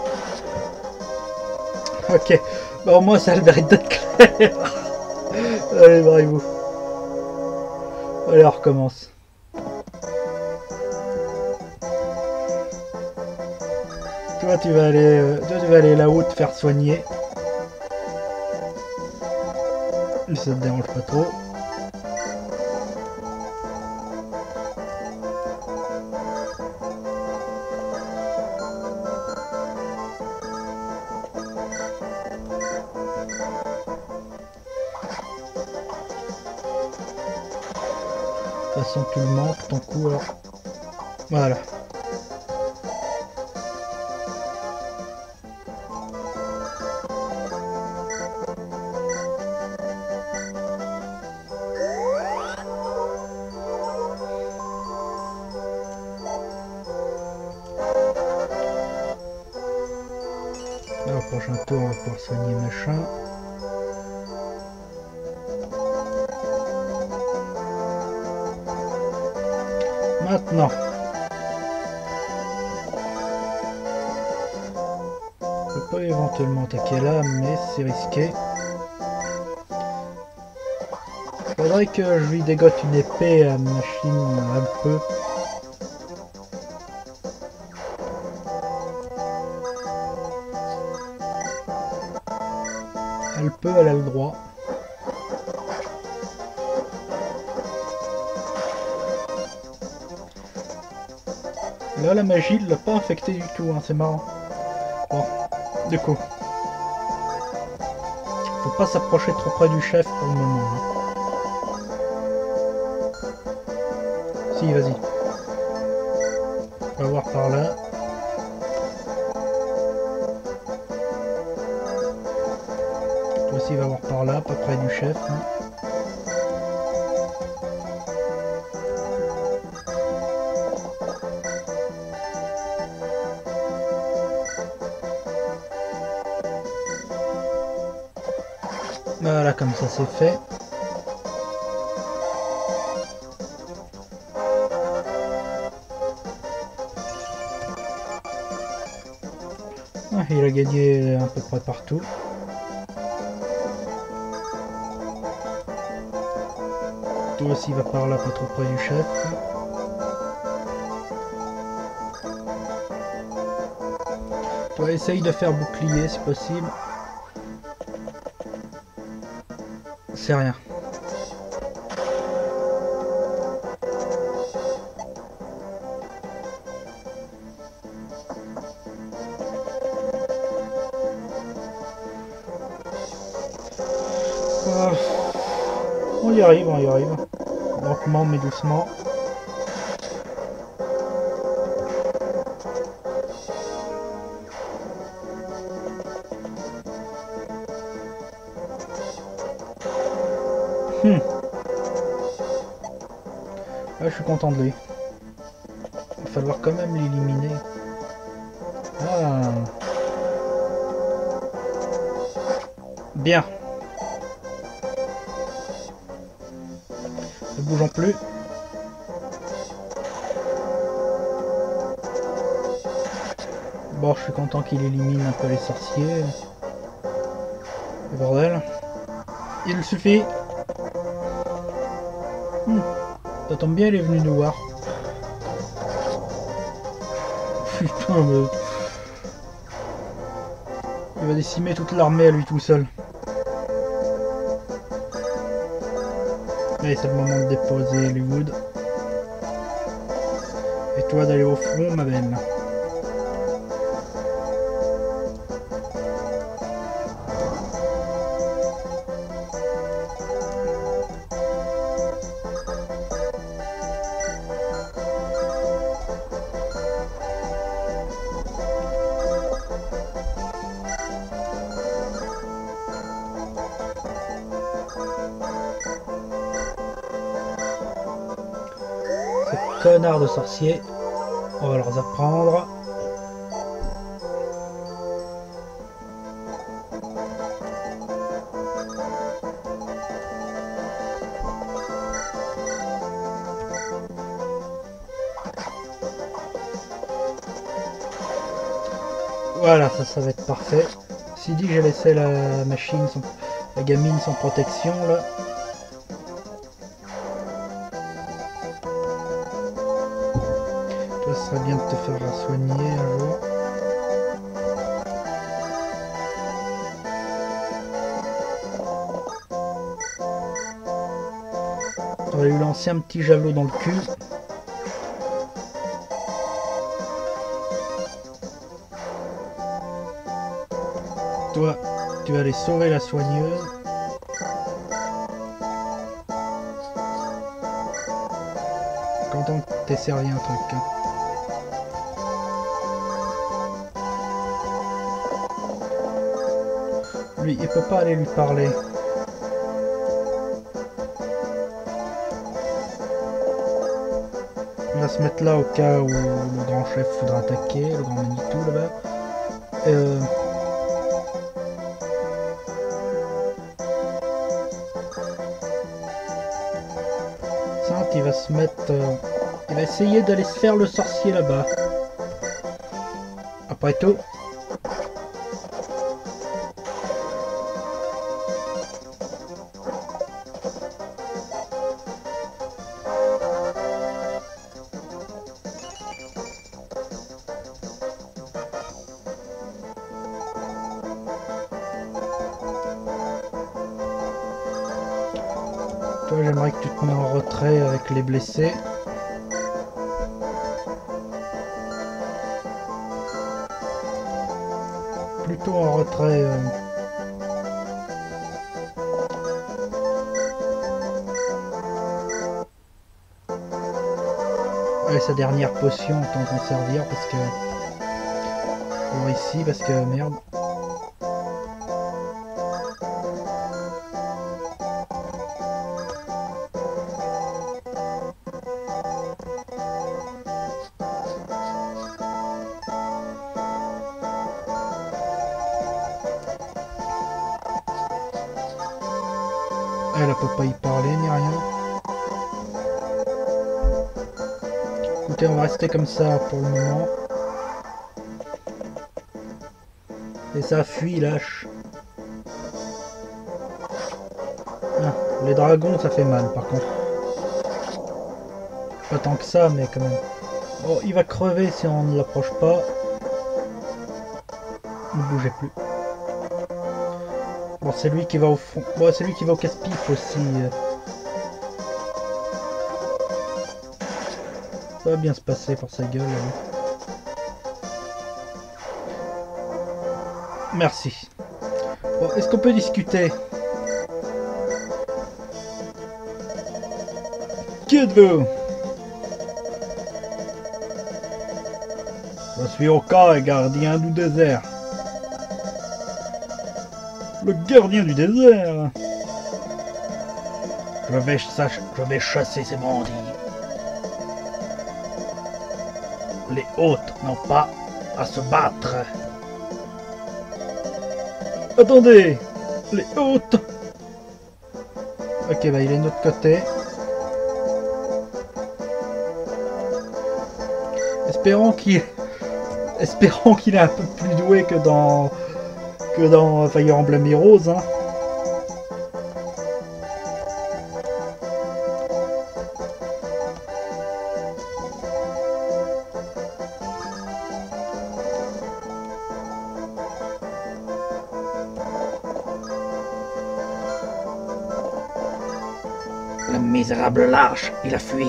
Ok. Bah, au moins, ça a le mérite d'être clair. Allez, bravo. Allez, on recommence. Toi, tu vas aller là-haut te faire soigner. Ça te dérange pas trop. De toute façon, tu le manques, ton coup, alors. Voilà. Là, au prochain tour, on va pouvoir soigner machin. Maintenant. Je peux éventuellement attaquer là, mais c'est risqué. Faudrait que je lui dégote une épée à machine un peu. Elle a le droit. Là, la magie ne l'a pas infecté du tout, hein, c'est marrant. Bon, du coup. Faut pas s'approcher trop près du chef pour le moment. Hein. Si, vas-y. On va voir par là. Toi aussi, va voir par là, pas près du chef. Hein. Voilà, comme ça c'est fait. Ah, il a gagné à peu près partout. Toi aussi va par là, pas trop près du chef. Toi essaye de faire bouclier si possible. C'est rien. On y arrive, on y arrive. Lentement mais doucement. Ah, je suis content de lui. Il va falloir quand même l'éliminer. Ah. Bien. Ne bougeons plus. Bon, je suis content qu'il élimine un peu les sorciers. Le bordel. Il suffit. Ça tombe bien, il est venu nous voir. Putain, mais... il va décimer toute l'armée à lui tout seul. Allez, c'est le moment de déposer les woods. Et toi d'aller au front, ma belle. Connards de sorciers, on va leur apprendre. Voilà, ça va être parfait. Si dit que j'ai laissé la machine, la gamine sans protection là. Ça serait bien de te faire soigner un jour. On va lui lancer un petit javelot dans le cul. Toi, tu vas aller sauver la soigneuse. Content que t'aies servi un truc. Hein. Lui, il peut pas aller lui parler. Il va se mettre là au cas où le grand chef voudra attaquer, le grand Manitou là-bas. Il va se mettre... il va essayer d'aller se faire le sorcier là-bas. Après tout. Toi, j'aimerais que tu te mets en retrait avec les blessés. Plutôt en retrait. Allez, sa dernière potion, autant s'en servir parce que... Pour ici, parce que merde. Elle peut pas y parler ni rien. Écoutez, on va rester comme ça pour le moment. Et ça fuit, lâche. Ah, les dragons, ça fait mal par contre. Pas tant que ça, mais quand même. Oh, il va crever si on ne l'approche pas. Ne bougez plus. Bon, c'est lui qui va au fond. Bon, c'est lui qui va au casse-pipe aussi. Ça va bien se passer pour sa gueule. Merci. Bon, est-ce qu'on peut discuter? Qui êtes-vous? Je suis Oka, gardien du désert. Le gardien du désert. Je vais chasser ces bandits. Les hôtes n'ont pas à se battre. Attendez, les hôtes. Ok, bah il est de notre côté. Espérons qu'il est un peu plus doué que dans Fire Emblem Heroes. Hein. Le misérable lâche, il a fui.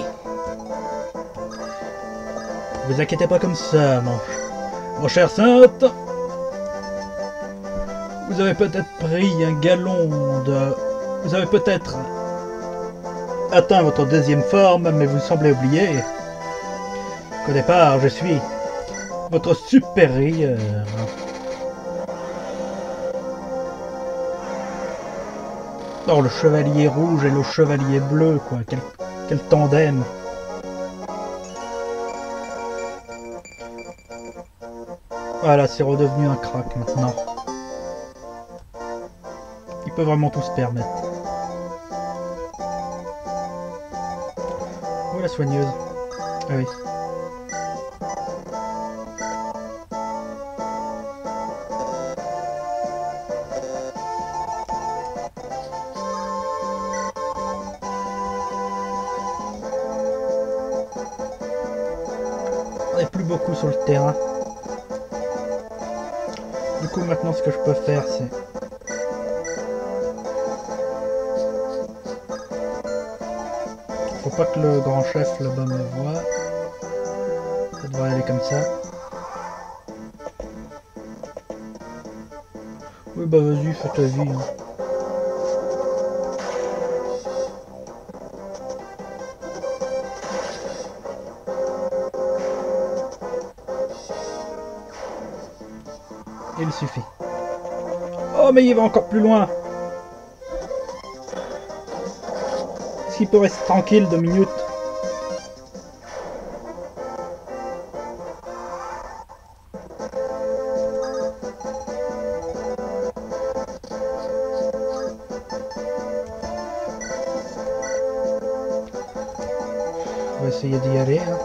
Vous inquiétez pas comme ça, mon cher Sainte. Vous avez peut-être pris un galon de... Vous avez peut-être atteint votre deuxième forme, mais vous semblez oublier qu'au départ, je suis votre supérieur. Oh, le chevalier rouge et le chevalier bleu, quoi. Quel tandem. Voilà, c'est redevenu un crack maintenant. Il peut vraiment tout se permettre. Où est la soigneuse? Ah oui. beaucoup sur le terrain. Du coup, maintenant, ce que je peux faire, c'est... Faut pas que le grand chef là-bas me voie. Ça devrait aller comme ça. Oui, bah vas-y, fais ta vie. Hein. Il suffit. Oh, mais il va encore plus loin. Est-ce qu'il peut rester tranquille 2 minutes? On va essayer d'y aller. Hein.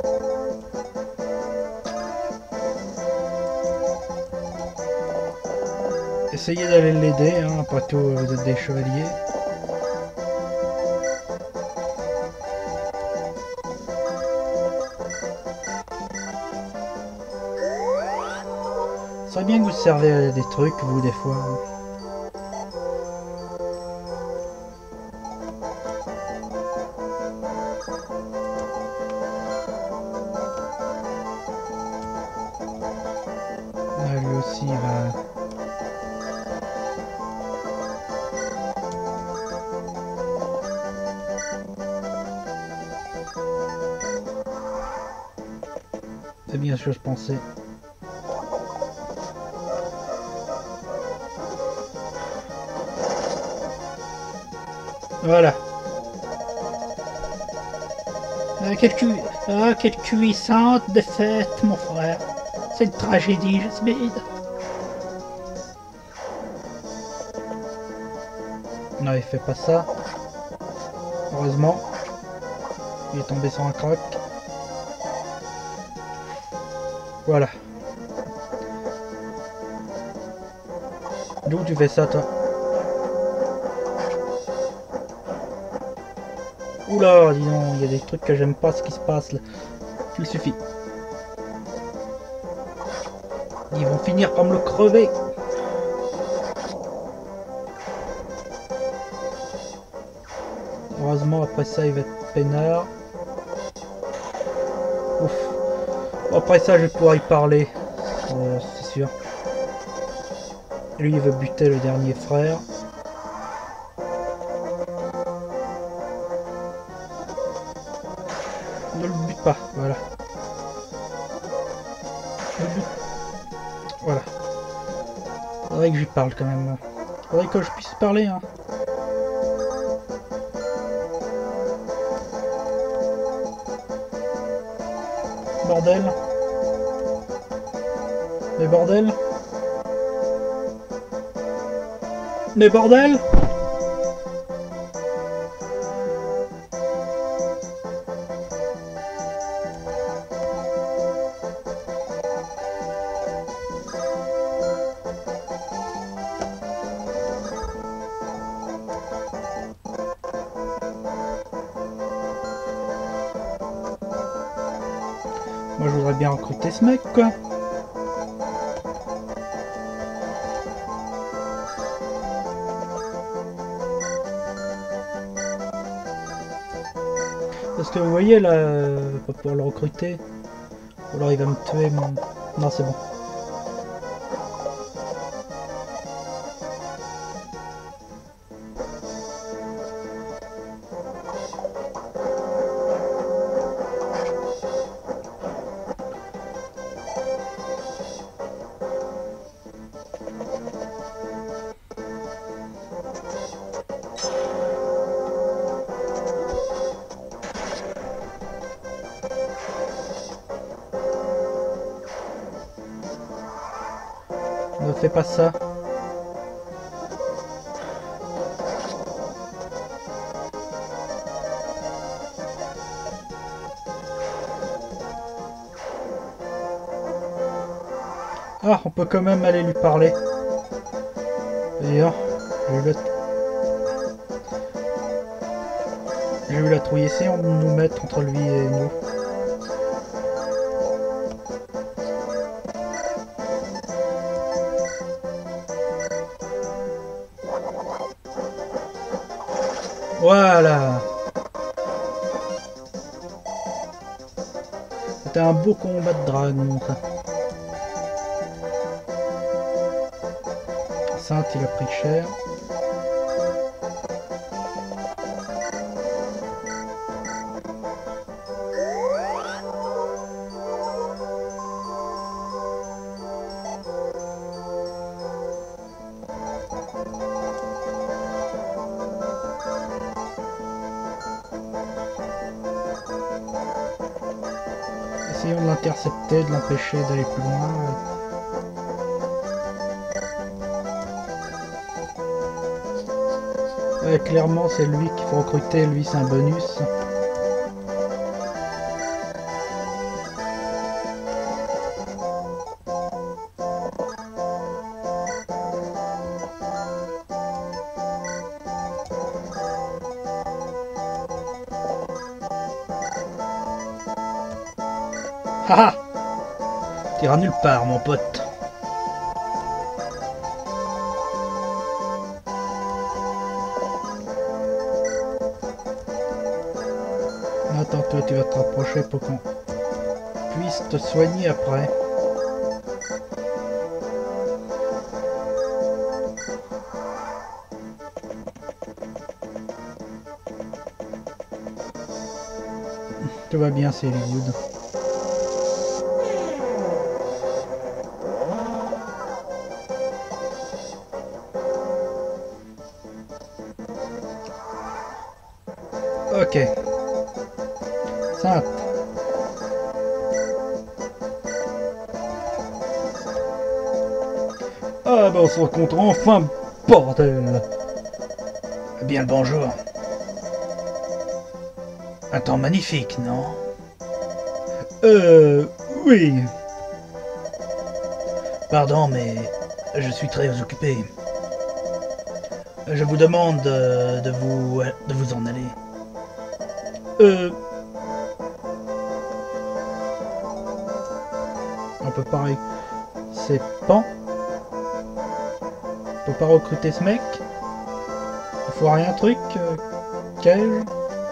Essayez d'aller l'aider, hein. Après tout, vous êtes des chevaliers. Ça serait bien que vous servez à des trucs, vous, des fois. Ah, lui aussi, il va... C'est bien ce que je pensais. Voilà. Quelle cuissante défaite, mon frère. C'est une tragédie, Jasmine. Non, il fait pas ça. Heureusement. Il est tombé sur un croc. Voilà. D'où tu fais ça, toi? Oula, dis donc, il y a des trucs que j'aime pas ce qui se passe là. Il suffit. Ils vont finir par me le crever. Heureusement, après ça, il va être peinard. Ouf. Après ça, je vais pouvoir y parler. C'est sûr. Lui, il veut buter le dernier frère. Ne le bute pas, voilà. Ne le bute. Voilà. Faudrait que j'y parle quand même. Faudrait que je puisse parler, hein. Bordel. Mais bordel. Mais bordel. Moi je voudrais bien recruter ce mec quoi. Parce que vous voyez là, pas pouvoir le recruter. Ou alors il va me tuer mon... Non c'est bon. Ne fais pas ça. Ah, on peut quand même aller lui parler. D'ailleurs, je vais la trouiller ici, on nous mettre entre lui et nous. Voilà. C'était un beau combat de dragon, ça. Sainte, il a pris cher. Essayons de l'intercepter, de l'empêcher d'aller plus loin. Ouais, clairement c'est lui qu'il faut recruter, lui c'est un bonus. Haha! T'iras nulle part, mon pote. Attends, toi, tu vas te rapprocher pour qu'on puisse te soigner après. Tout va bien, c'est Hollywood. Ok. Sainte. Ah ben on se rencontre enfin, bordel. Eh bien le bonjour. Un temps magnifique, non? Oui. Pardon, mais je suis très occupé. Je vous demande de vous en aller. On peut pas... C'est Pan. On peut pas recruter ce mec. Il faut rien un truc. Cage.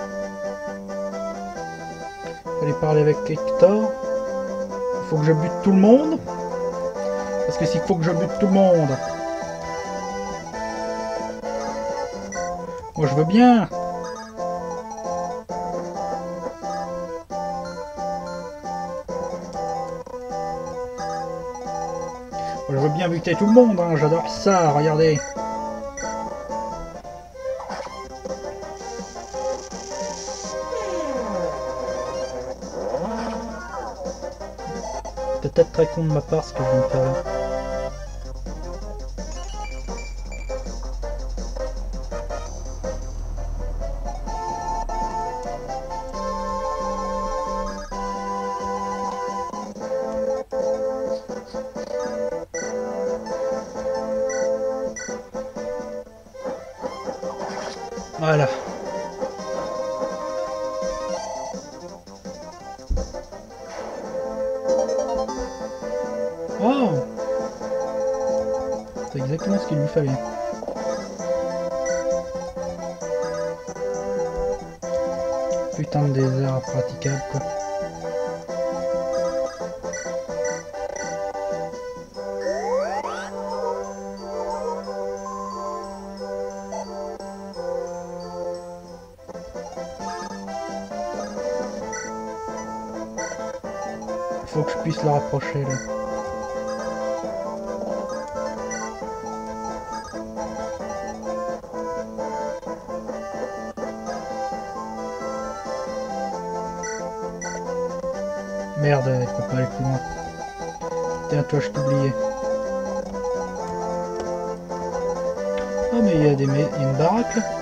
Aller parler avec Hector. Il faut que je bute tout le monde. Parce que s'il faut que je bute tout le monde... Moi je veux bien. Je veux bien buter tout le monde, hein. J'adore ça, regardez. Peut-être très con de ma part ce que je viens de faire là. Voilà. Oh! C'est exactement ce qu'il lui fallait. Putain de désert impraticable, quoi. Faut que je puisse le rapprocher là. Merde, il peut pas aller plus loin. Tiens, toi, je t'oubliais. Oh, mais il y a une baraque là.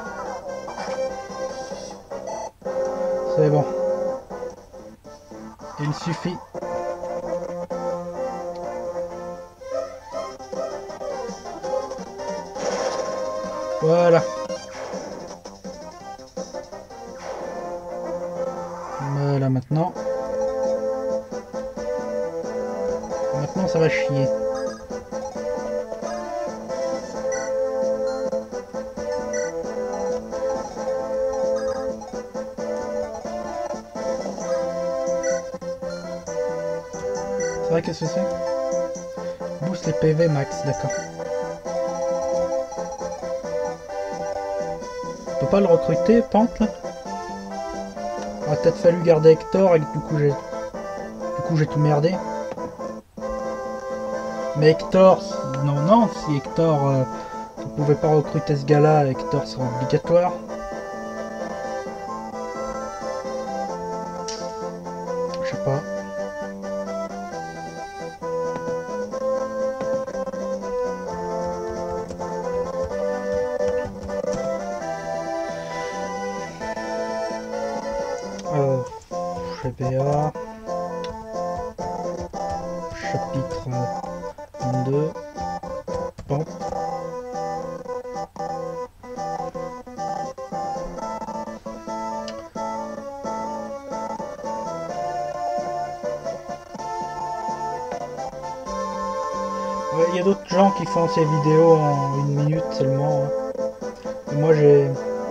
C'est bon. Il suffit. Voilà. Voilà maintenant. Maintenant ça va chier. C'est vrai, qu'est-ce que c'est? Boost les PV max, d'accord. On peut pas le recruter, Pante là? Aurait peut-être fallu garder Hector et du coup j'ai tout merdé. Mais Hector, non, si Hector, on pouvait pas recruter ce gars-là, Hector sera obligatoire. Je sais pas. GBA. Chapitre 22. Bon. Il y a d'autres gens qui font ces vidéos en 1 minute seulement. Et moi j'ai...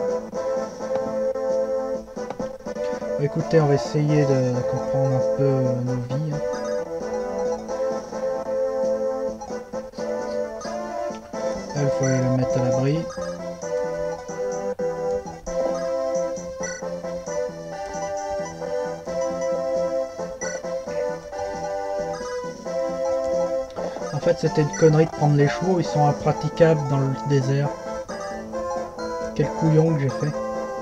Écoutez, on va essayer de comprendre un peu nos vies. Là, il faut aller la mettre à l'abri. En fait, c'était une connerie de prendre les chevaux, ils sont impraticables dans le désert. Quel couillon que j'ai fait.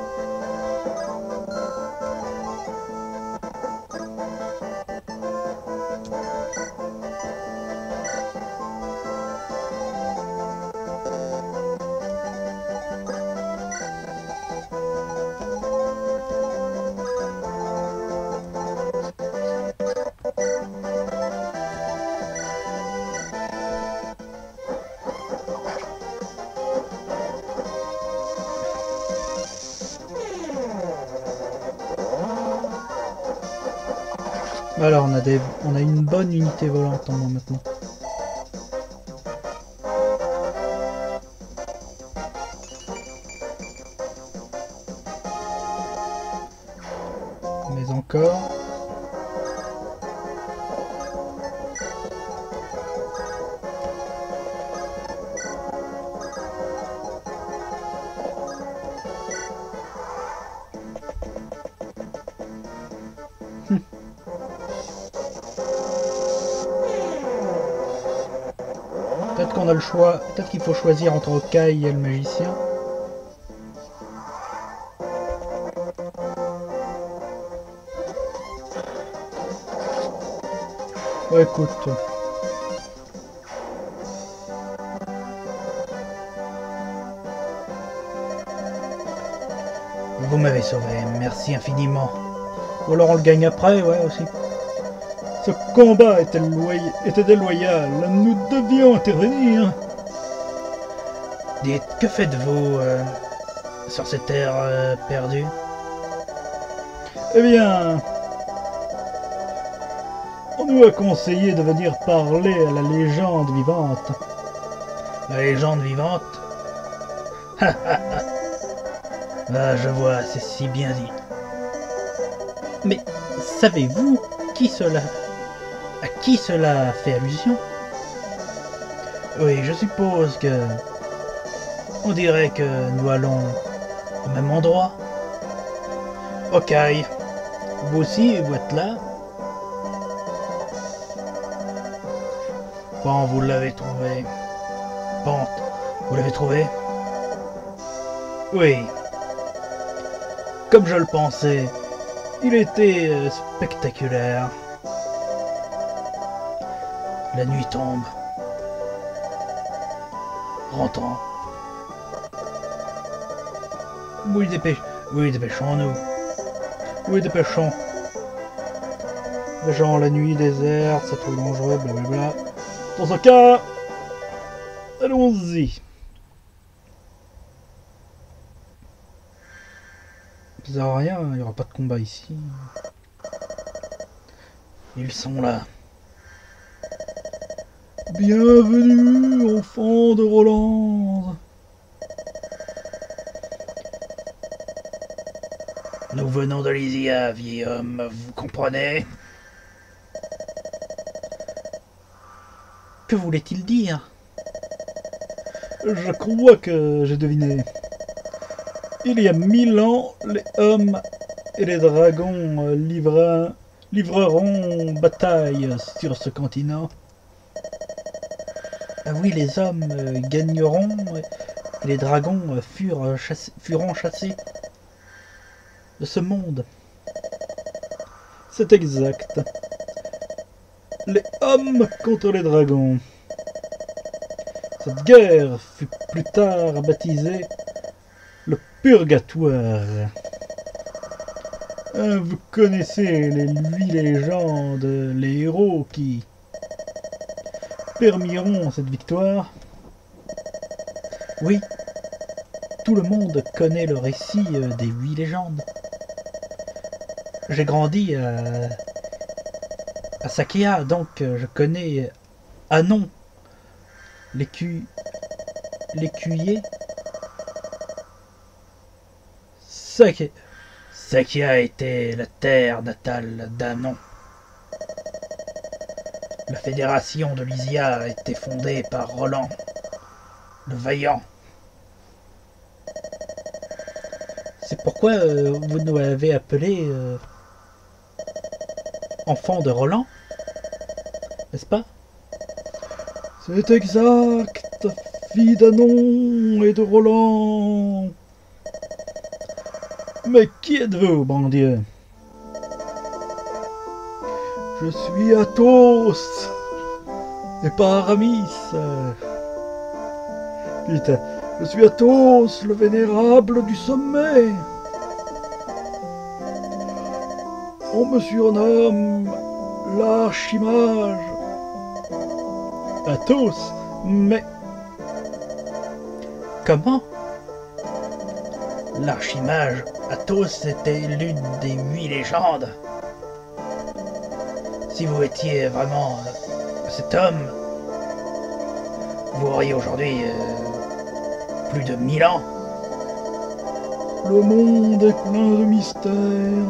Alors on a une bonne unité volante en moins maintenant. Mais encore. Peut-être qu'on a le choix, peut-être qu'il faut choisir entre Kai et le magicien. Ouais, écoute. Vous m'avez sauvé, merci infiniment. Ou alors on le gagne après, ouais aussi. Ce combat était déloyal, nous devions intervenir. Dites, que faites-vous sur ces terres perdues? Eh bien, on nous a conseillé de venir parler à la légende vivante. La légende vivante? Ah, je vois, c'est si bien dit. Mais savez-vous à qui cela fait allusion? Oui, je suppose que... On dirait que nous allons au même endroit. Ok. Vous aussi, vous êtes là? Bon, vous l'avez trouvé. Pente, vous l'avez trouvé? Oui. Comme je le pensais, il était spectaculaire. La nuit tombe. Rentrons. Oui, dépêchons-nous. Oui, dépêchons. Genre la nuit déserte, ça trop dangereux, blablabla. Dans ce cas, allons-y. Ça sert à rien, il n'y aura pas de combat ici. Ils sont là. Bienvenue, enfants de Roland. Nous venons de Lysia, vieil homme, vous comprenez? Que voulait-il dire? Je crois que j'ai deviné. Il y a 1000 ans, les hommes et les dragons livreront bataille sur ce continent. Ah oui, les hommes gagneront et les dragons furent chassés de ce monde. C'est exact. Les hommes contre les dragons. Cette guerre fut plus tard baptisée le Purgatoire. Vous connaissez les 8 légendes, les héros qui permiront cette victoire? Oui, tout le monde connaît le récit des 8 légendes. J'ai grandi à Sakia, donc je connais Anon, l'écuyer. Sakia était la terre natale d'Anon. La fédération de Lysia a été fondée par Roland, le Vaillant. C'est pourquoi vous nous avez appelé enfant de Roland, n'est-ce pas? C'est exact, fille d'Anon et de Roland. Mais qui êtes-vous, bon Dieu? Je suis Athos, et pas Aramis. Putain, je suis Athos, le vénérable du sommet. On me surnomme l'Archimage. Athos, mais... Comment? L'Archimage Athos était l'une des 8 légendes. Si vous étiez vraiment cet homme, vous auriez aujourd'hui plus de 1000 ans. Le monde est plein de mystères.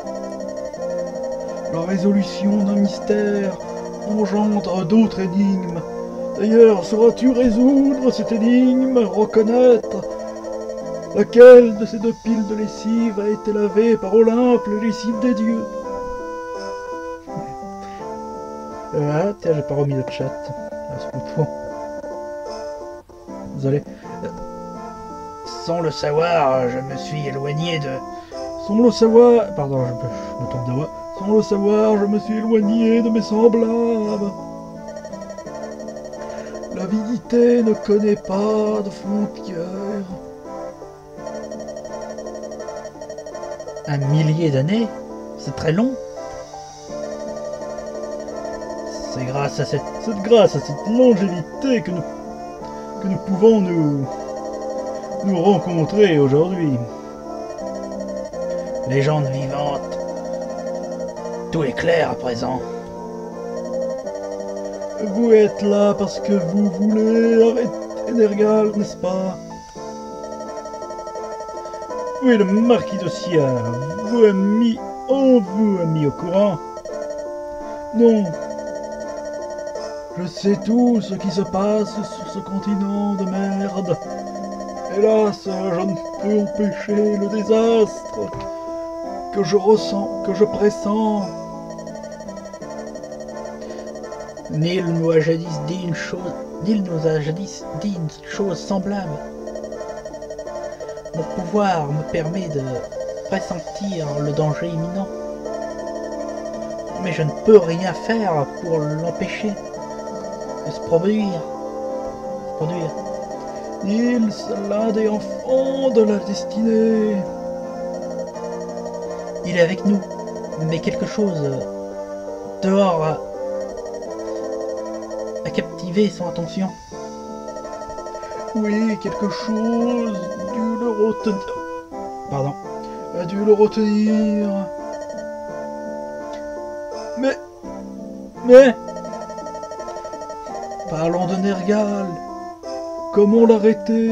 La résolution d'un mystère engendre d'autres énigmes. D'ailleurs, sauras-tu résoudre cette énigme, reconnaître laquelle de ces 2 piles de lessive a été lavée par Olympe, la lessive des dieux? Ah, tiens, j'ai pas remis le chat. Ah, c'est fou. Désolé. Sans le savoir, je me suis éloigné de... Sans le savoir... Pardon, je me trompe de voix. Sans le savoir, je me suis éloigné de mes semblables. L'avidité ne connaît pas de frontières. Un millier d'années? C'est très long. C'est grâce à cette longévité que nous pouvons nous rencontrer aujourd'hui. Légende vivante. Tout est clair à présent. Vous êtes là parce que vous voulez arrêter Nergal, n'est-ce pas? Oui, le marquis de Sierre vous a mis au courant. Non. Je sais tout ce qui se passe sur ce continent de merde. Hélas, je ne peux empêcher le désastre que je ressens, que je pressens. Nil nous a jadis dit une chose semblable. Mon pouvoir me permet de pressentir le danger imminent. Mais je ne peux rien faire pour l'empêcher de se produire. Nil, c'est l'un des enfants de la destinée. Il est avec nous, mais quelque chose dehors à captiver son attention. Oui, quelque chose dû le retenir. Pardon. A dû le retenir. Mais... Parlons de Nergal. Comment l'arrêter?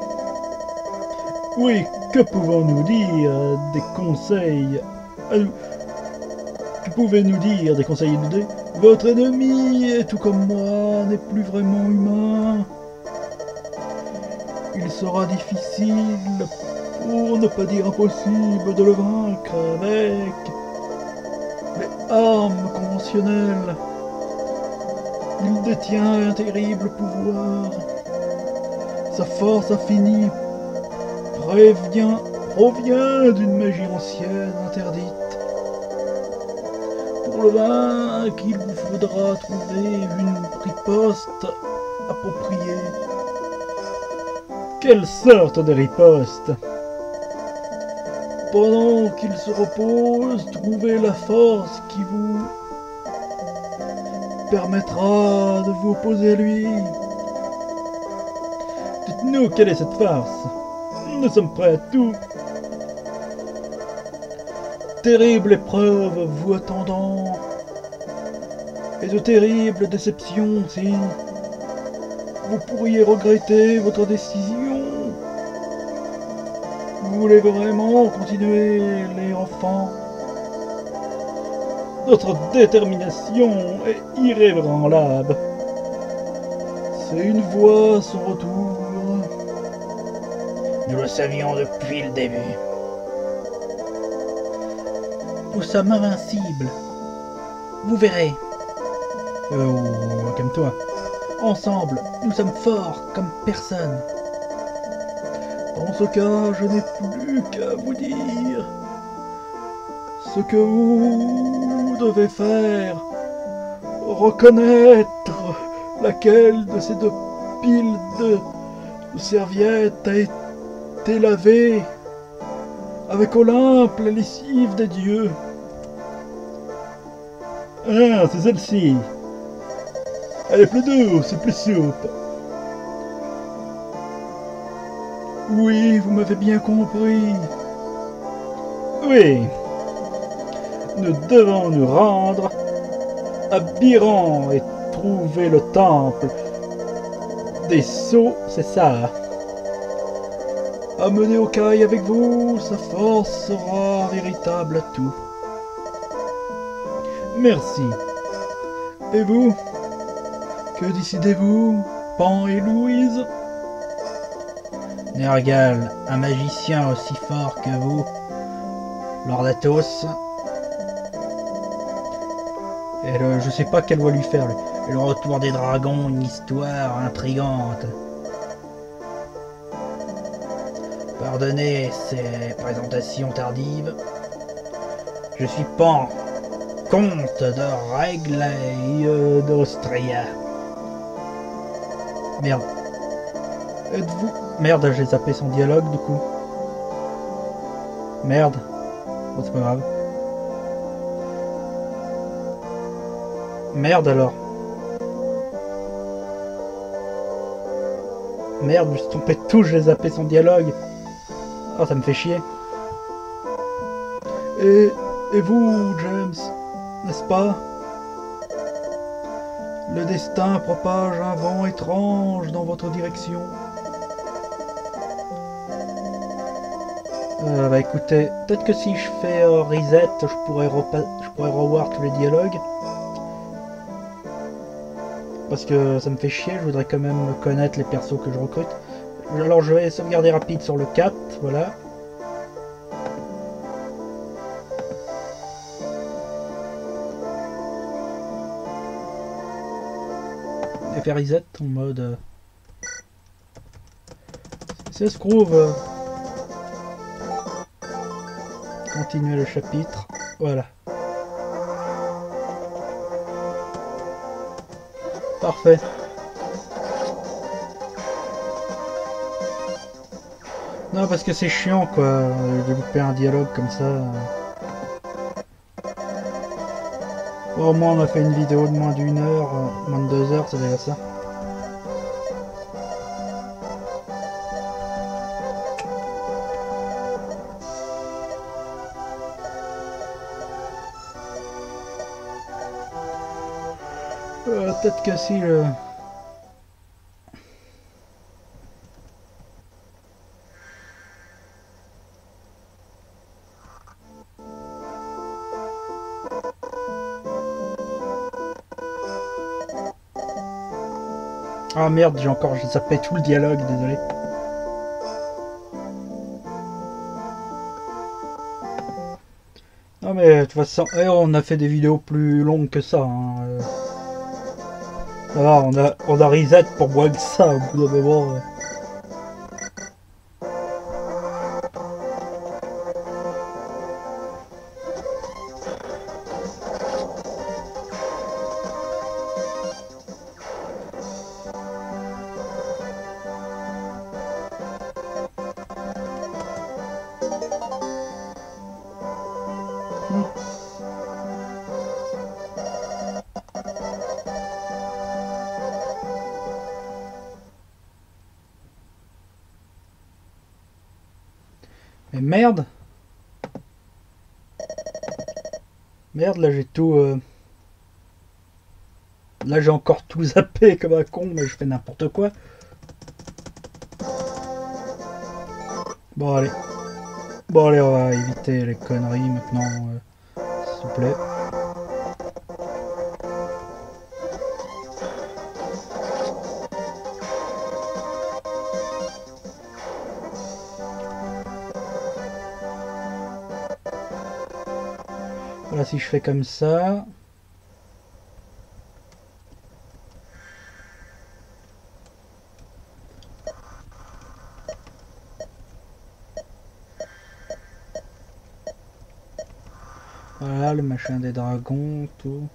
Oui, que pouvons-nous dire des conseils à nous? Que pouvez-nous dire des conseils à nous donner? Votre ennemi, tout comme moi, n'est plus vraiment humain. Il sera difficile, pour ne pas dire impossible, de le vaincre avec les armes conventionnelles. Il détient un terrible pouvoir. Sa force infinie provient d'une magie ancienne interdite. Pour le vaincre, il vous faudra trouver une riposte appropriée. Quelle sorte de riposte? Pendant qu'il se repose, trouvez la force qui vous permettra de vous opposer à lui. Dites-nous, quelle est cette farce? Nous sommes prêts à tout. Terrible épreuve vous attendant, et de terribles déceptions aussi. Vous pourriez regretter votre décision. Vous voulez vraiment continuer, les enfants? Notre détermination est irrévérable. C'est une voie sans retour. Nous le savions depuis le début. Nous sommes invincibles. Vous verrez. Calme-toi. Ensemble, nous sommes forts comme personne. Dans ce cas, je n'ai plus qu'à vous dire ce que vous devez faire. Reconnaître laquelle de ces deux piles de serviettes a été lavée avec Olympe, la lessive des dieux. Ah, c'est celle-ci. Elle est plus douce, plus souple. Oui, vous m'avez bien compris. Oui. Nous devons nous rendre à Byron et trouver le temple des sceaux, c'est ça. Amenez Hawkeye avec vous, sa force sera véritable atout. Merci. Et vous? Que décidez-vous, Pan et Louise? Nergal, un magicien aussi fort que vous, Lord Athos. Et je sais pas quelle va lui faire, lui. Et le retour des dragons, une histoire intrigante. Pardonnez ces présentations tardives. Je suis Pan, comte de Réglaï d'Austria. Merde. Êtes-vous... Merde, j'ai zappé son dialogue du coup. Merde. Bon, c'est pas grave. Merde alors. Merde, je me suis trompé de touche, j'ai zappé son dialogue. Oh, ça me fait chier. Et vous, James, n'est-ce pas? Le destin propage un vent étrange dans votre direction. Bah écoutez, peut-être que si je fais reset, je pourrais revoir tous les dialogues. Parce que ça me fait chier, je voudrais quand même connaître les persos que je recrute. Alors je vais sauvegarder rapide sur le 4, voilà. Et faire reset en mode... Ça se trouve... Continuer le chapitre, voilà. Parfait. Non, parce que c'est chiant quoi, de louper un dialogue comme ça. Au moins on a fait une vidéo de moins d'1 heure, moins de 2 heures, c'est déjà ça. Peut-être que si le... Ah merde, j'ai zappé tout le dialogue, désolé. Non mais de toute façon, on a fait des vidéos plus longues que ça. Hein. Ça va, on a reset pour moins que ça au bout d'un moment. Mais merde! Merde, là j'ai tout... Là j'ai encore tout zappé comme un con, mais je fais n'importe quoi. Bon allez. Bon allez, on va éviter les conneries maintenant, s'il vous plaît. Voilà, si je fais comme ça... Voilà, le machin des dragons, tout.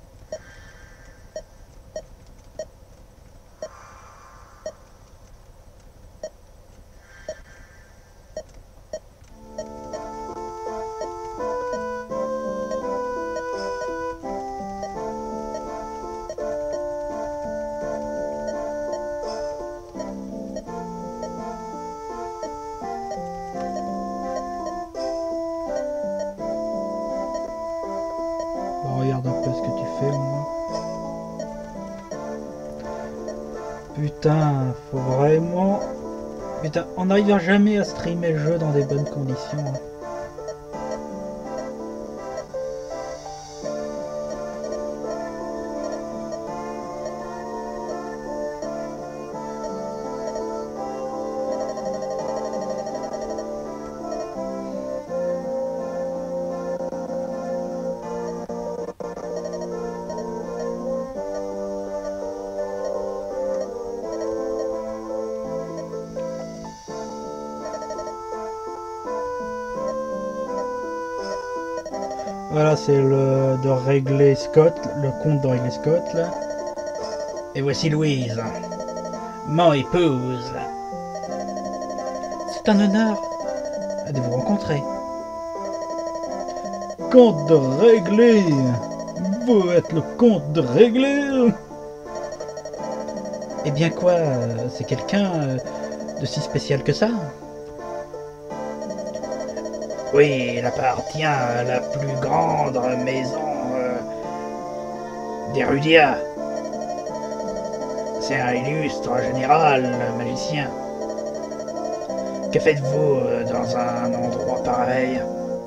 Bon, regarde un peu ce que tu fais au moins. Putain, faut vraiment... Putain, on n'arrive jamais à streamer le jeu dans des bonnes conditions. Hein. Voilà, c'est le de régler Scott, le compte de régler Scott là. Et voici Louise, mon épouse. C'est un honneur de vous rencontrer. Compte de régler. Vous êtes le compte de régler. Eh bien quoi, c'est quelqu'un de si spécial que ça? Oui, il appartient à la plus grande maison d'Erudia. C'est un illustre général, magicien. Que faites-vous dans un endroit pareil?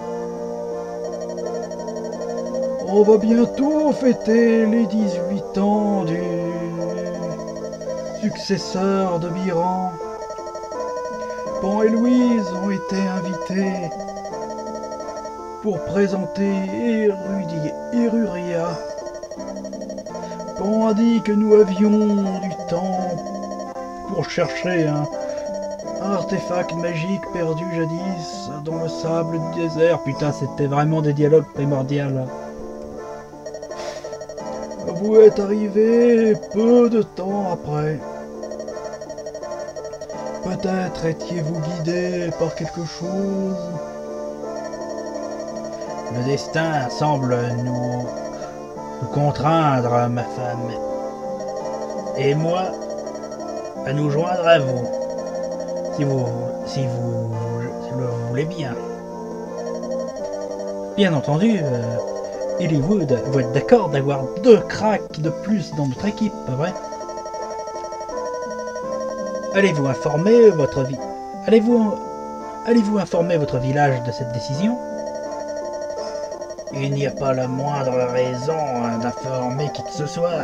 On va bientôt fêter les 18 ans du successeur de Biran. Pan et Louise ont été invités pour présenter Eruria. Pan a dit que nous avions du temps pour chercher un artefact magique perdu jadis dans le sable du désert. Putain, c'était vraiment des dialogues primordiaux là. Vous êtes arrivé peu de temps après. Peut-être étiez-vous guidé par quelque chose. Le destin semble nous nous contraindre, ma femme, et moi à nous joindre à vous, si vous le voulez bien. Bien entendu, Hollywood, vous êtes d'accord d'avoir 2 cracks de plus dans notre équipe, pas vrai? Allez-vous informer votre village de cette décision? Il n'y a pas la moindre raison d'informer qui que ce soit.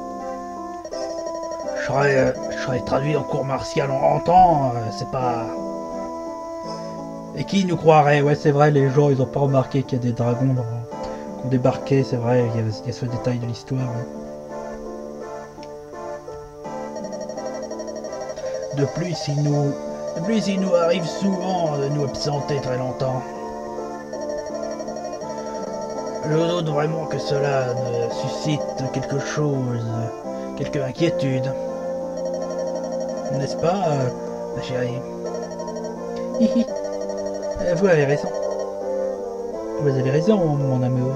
Je serais traduit en cour martiale en rentrant, c'est pas... Et qui nous croirait? Ouais, c'est vrai, les gens, ils ont pas remarqué qu'il y a des dragons qui ont débarqué, c'est vrai, il y a ce détail de l'histoire. Hein. De plus, il nous arrive souvent de nous absenter très longtemps. Je doute vraiment que cela ne suscite quelque chose, quelque inquiétude. N'est-ce pas, ma chérie? Hihi. Vous avez raison. Vous avez raison, mon amour.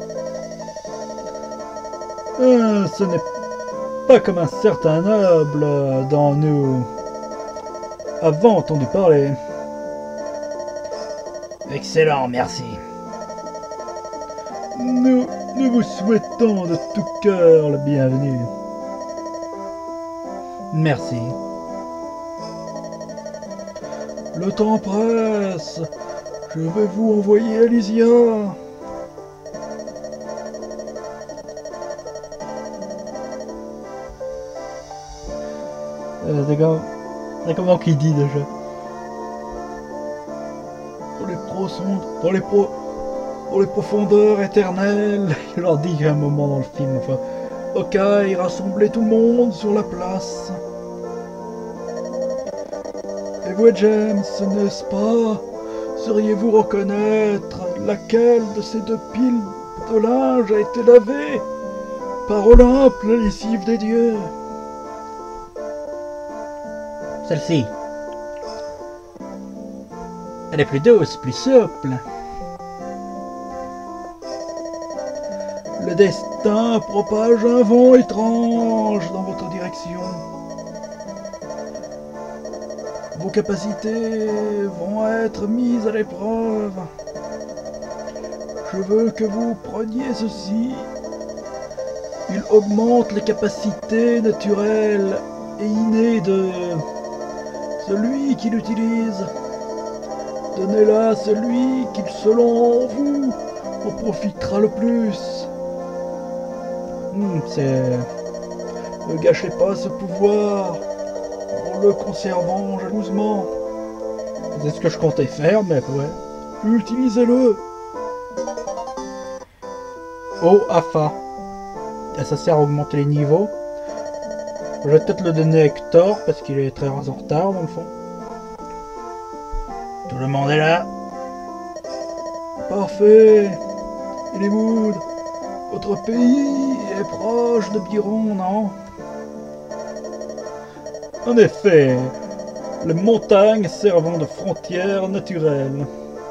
Ce n'est pas comme un certain noble dont nous avons entendu parler. Excellent, merci. Nous vous souhaitons de tout cœur la bienvenue. Merci. Le temps presse. Je vais vous envoyer Elysia. C'est comment qu'il dit déjà? Pour les profondeurs éternelles, il leur dit à un moment dans le film, enfin, ok, rassemblez tout le monde sur la place. Et vous, James, n'est-ce pas? Sauriez-vous reconnaître laquelle de ces 2 piles de linge a été lavée par Olympe, la lessive des dieux? Celle-ci. Elle est plus douce, plus souple. Le destin propage un vent étrange dans votre direction. Vos capacités vont être mises à l'épreuve. Je veux que vous preniez ceci. Il augmente les capacités naturelles et innées de celui qui l'utilise. Donnez-la à celui qui, selon vous, en profitera le plus. Ne gâchez pas ce pouvoir en le conservant jalousement. C'est ce que je comptais faire, mais ouais. Utilisez-le. Oh, Afa. Et ça sert à augmenter les niveaux. Je vais peut-être le donner à Hector parce qu'il est très en retard dans le fond. Tout le monde est là. Parfait. Hollywood, votre pays est proche de Byron, non? En effet, les montagnes servant de frontière naturelle.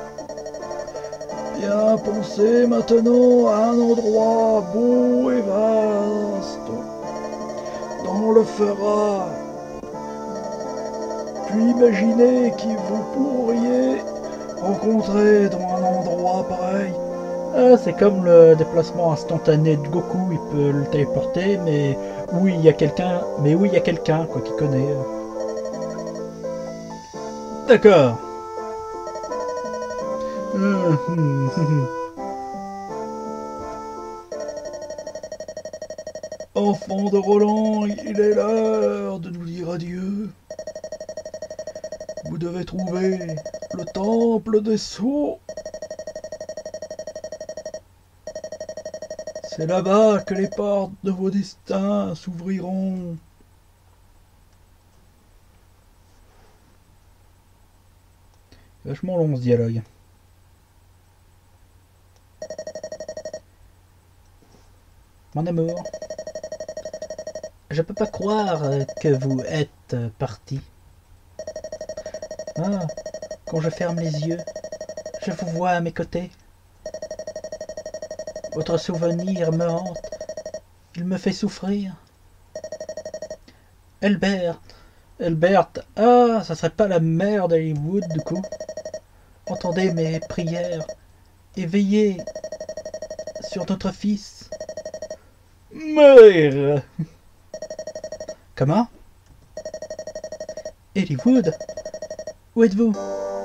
Bien, pensez maintenant à un endroit beau et vaste, dont on le fera. Puis imaginez qui vous pourriez rencontrer dans un endroit pareil. Ah, c'est comme le déplacement instantané de Goku, il peut le téléporter, mais où il y a quelqu'un, quoi, qui connaît. D'accord. Enfant de Roland, il est l'heure de nous dire adieu. Vous devez trouver le temple des sceaux. C'est là-bas que les portes de vos destins s'ouvriront. Vachement long ce dialogue. Mon amour, je peux pas croire que vous êtes parti. Ah, quand je ferme les yeux, je vous vois à mes côtés. Votre souvenir me hante Il me fait souffrir. Elbert. Elbert. Ah, ça serait pas la mère d'Hollywood, du coup. Entendez mes prières. Et veillez sur notre fils. Mère. Comment? Hollywood? Où êtes-vous?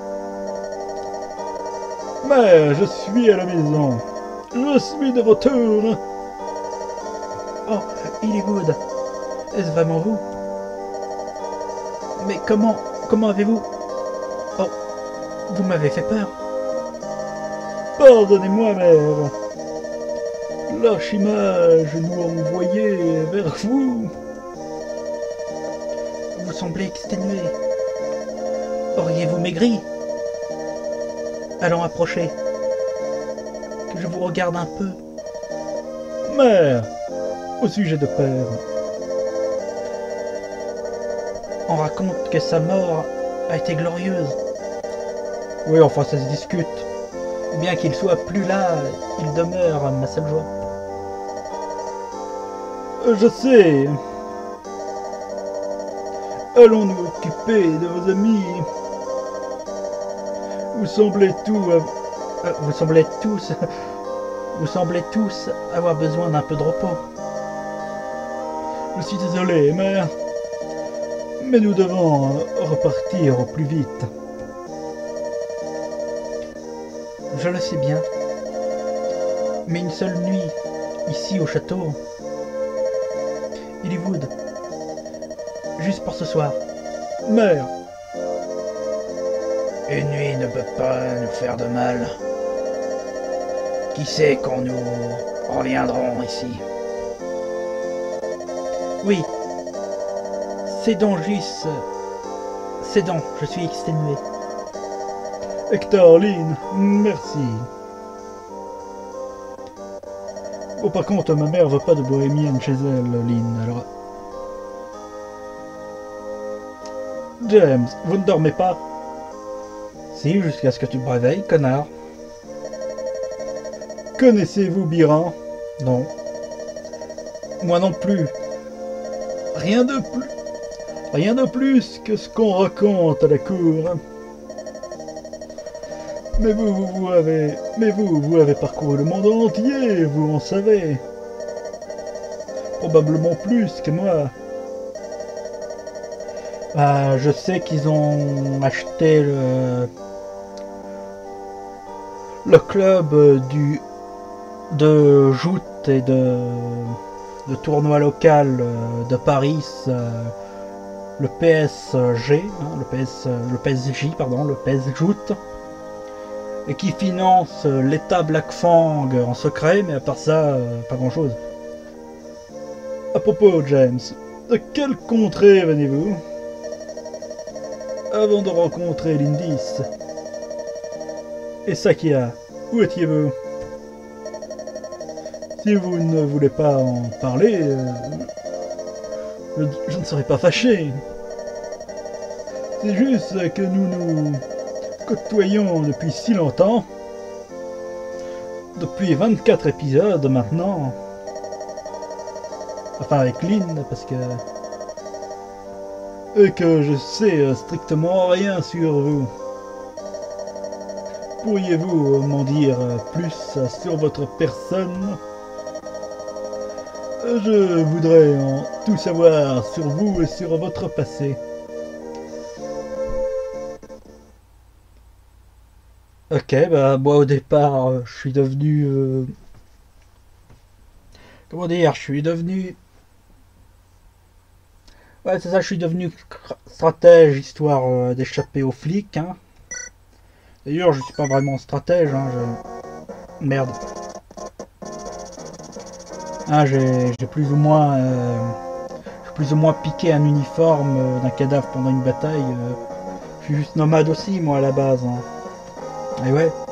Mère, je suis à la maison. Je suis de retour. Oh, Hollywood. Est-ce vraiment vous? Mais comment avez-vous... Oh, vous m'avez fait peur. Pardonnez-moi, mère. L'archimage nous a envoyés vers vous. Vous semblez exténué. Auriez-vous maigri? Allons approcher. Que je vous regarde un peu. Mère, au sujet de père. On raconte que sa mort a été glorieuse. Oui, enfin ça se discute. Bien qu'il soit plus là, il demeure ma seule joie. Je sais. Allons nous occuper de vos amis. Vous semblez tous avoir besoin d'un peu de repos. Je suis désolé, mère. Mais nous devons repartir au plus vite. Je le sais bien. Mais une seule nuit, ici au château. Hollywood. Juste pour ce soir. Mère. Une nuit ne peut pas nous faire de mal. Qui sait quand nous reviendrons ici? Oui. C'est donc juste... C'est donc, je suis exténué. Hector, Lynn, merci. Oh, par contre, ma mère veut pas de bohémienne chez elle, Lynn, alors... James, vous ne dormez pas? Si, jusqu'à ce que tu me réveilles, connard. Connaissez-vous Biran? Non. Moi non plus. Rien de plus que ce qu'on raconte à la cour. Mais vous avez parcouru le monde entier, vous en savez. Probablement plus que moi. Ah, je sais qu'ils ont acheté le club de joute et de tournoi local de Paris, le PSG, hein, le PSG, pardon, le PS Joute, et qui finance l'État Black Fang en secret, mais à part ça, pas grand chose. À propos, James, de quelle contrée venez-vous? Avant de rencontrer Lindis. Et Sakia, où étiez-vous? Si vous ne voulez pas en parler, je ne serai pas fâché. C'est juste que nous nous côtoyons depuis si longtemps. Depuis 24 épisodes maintenant. Enfin avec Lynn, parce que... Et que je sais strictement rien sur vous. Pourriez-vous m'en dire plus sur votre personne? Je voudrais en tout savoir sur vous et sur votre passé. Ok, bah moi au départ, je suis devenu... comment dire, je suis devenu... Ouais, c'est ça, je suis devenu stratège, histoire d'échapper aux flics, hein. D'ailleurs, je suis pas vraiment stratège, hein, Merde. Ah, j'ai plus ou moins... piqué un uniforme d'un cadavre pendant une bataille. Je suis juste nomade aussi, moi, à la base, hein. Et ouais.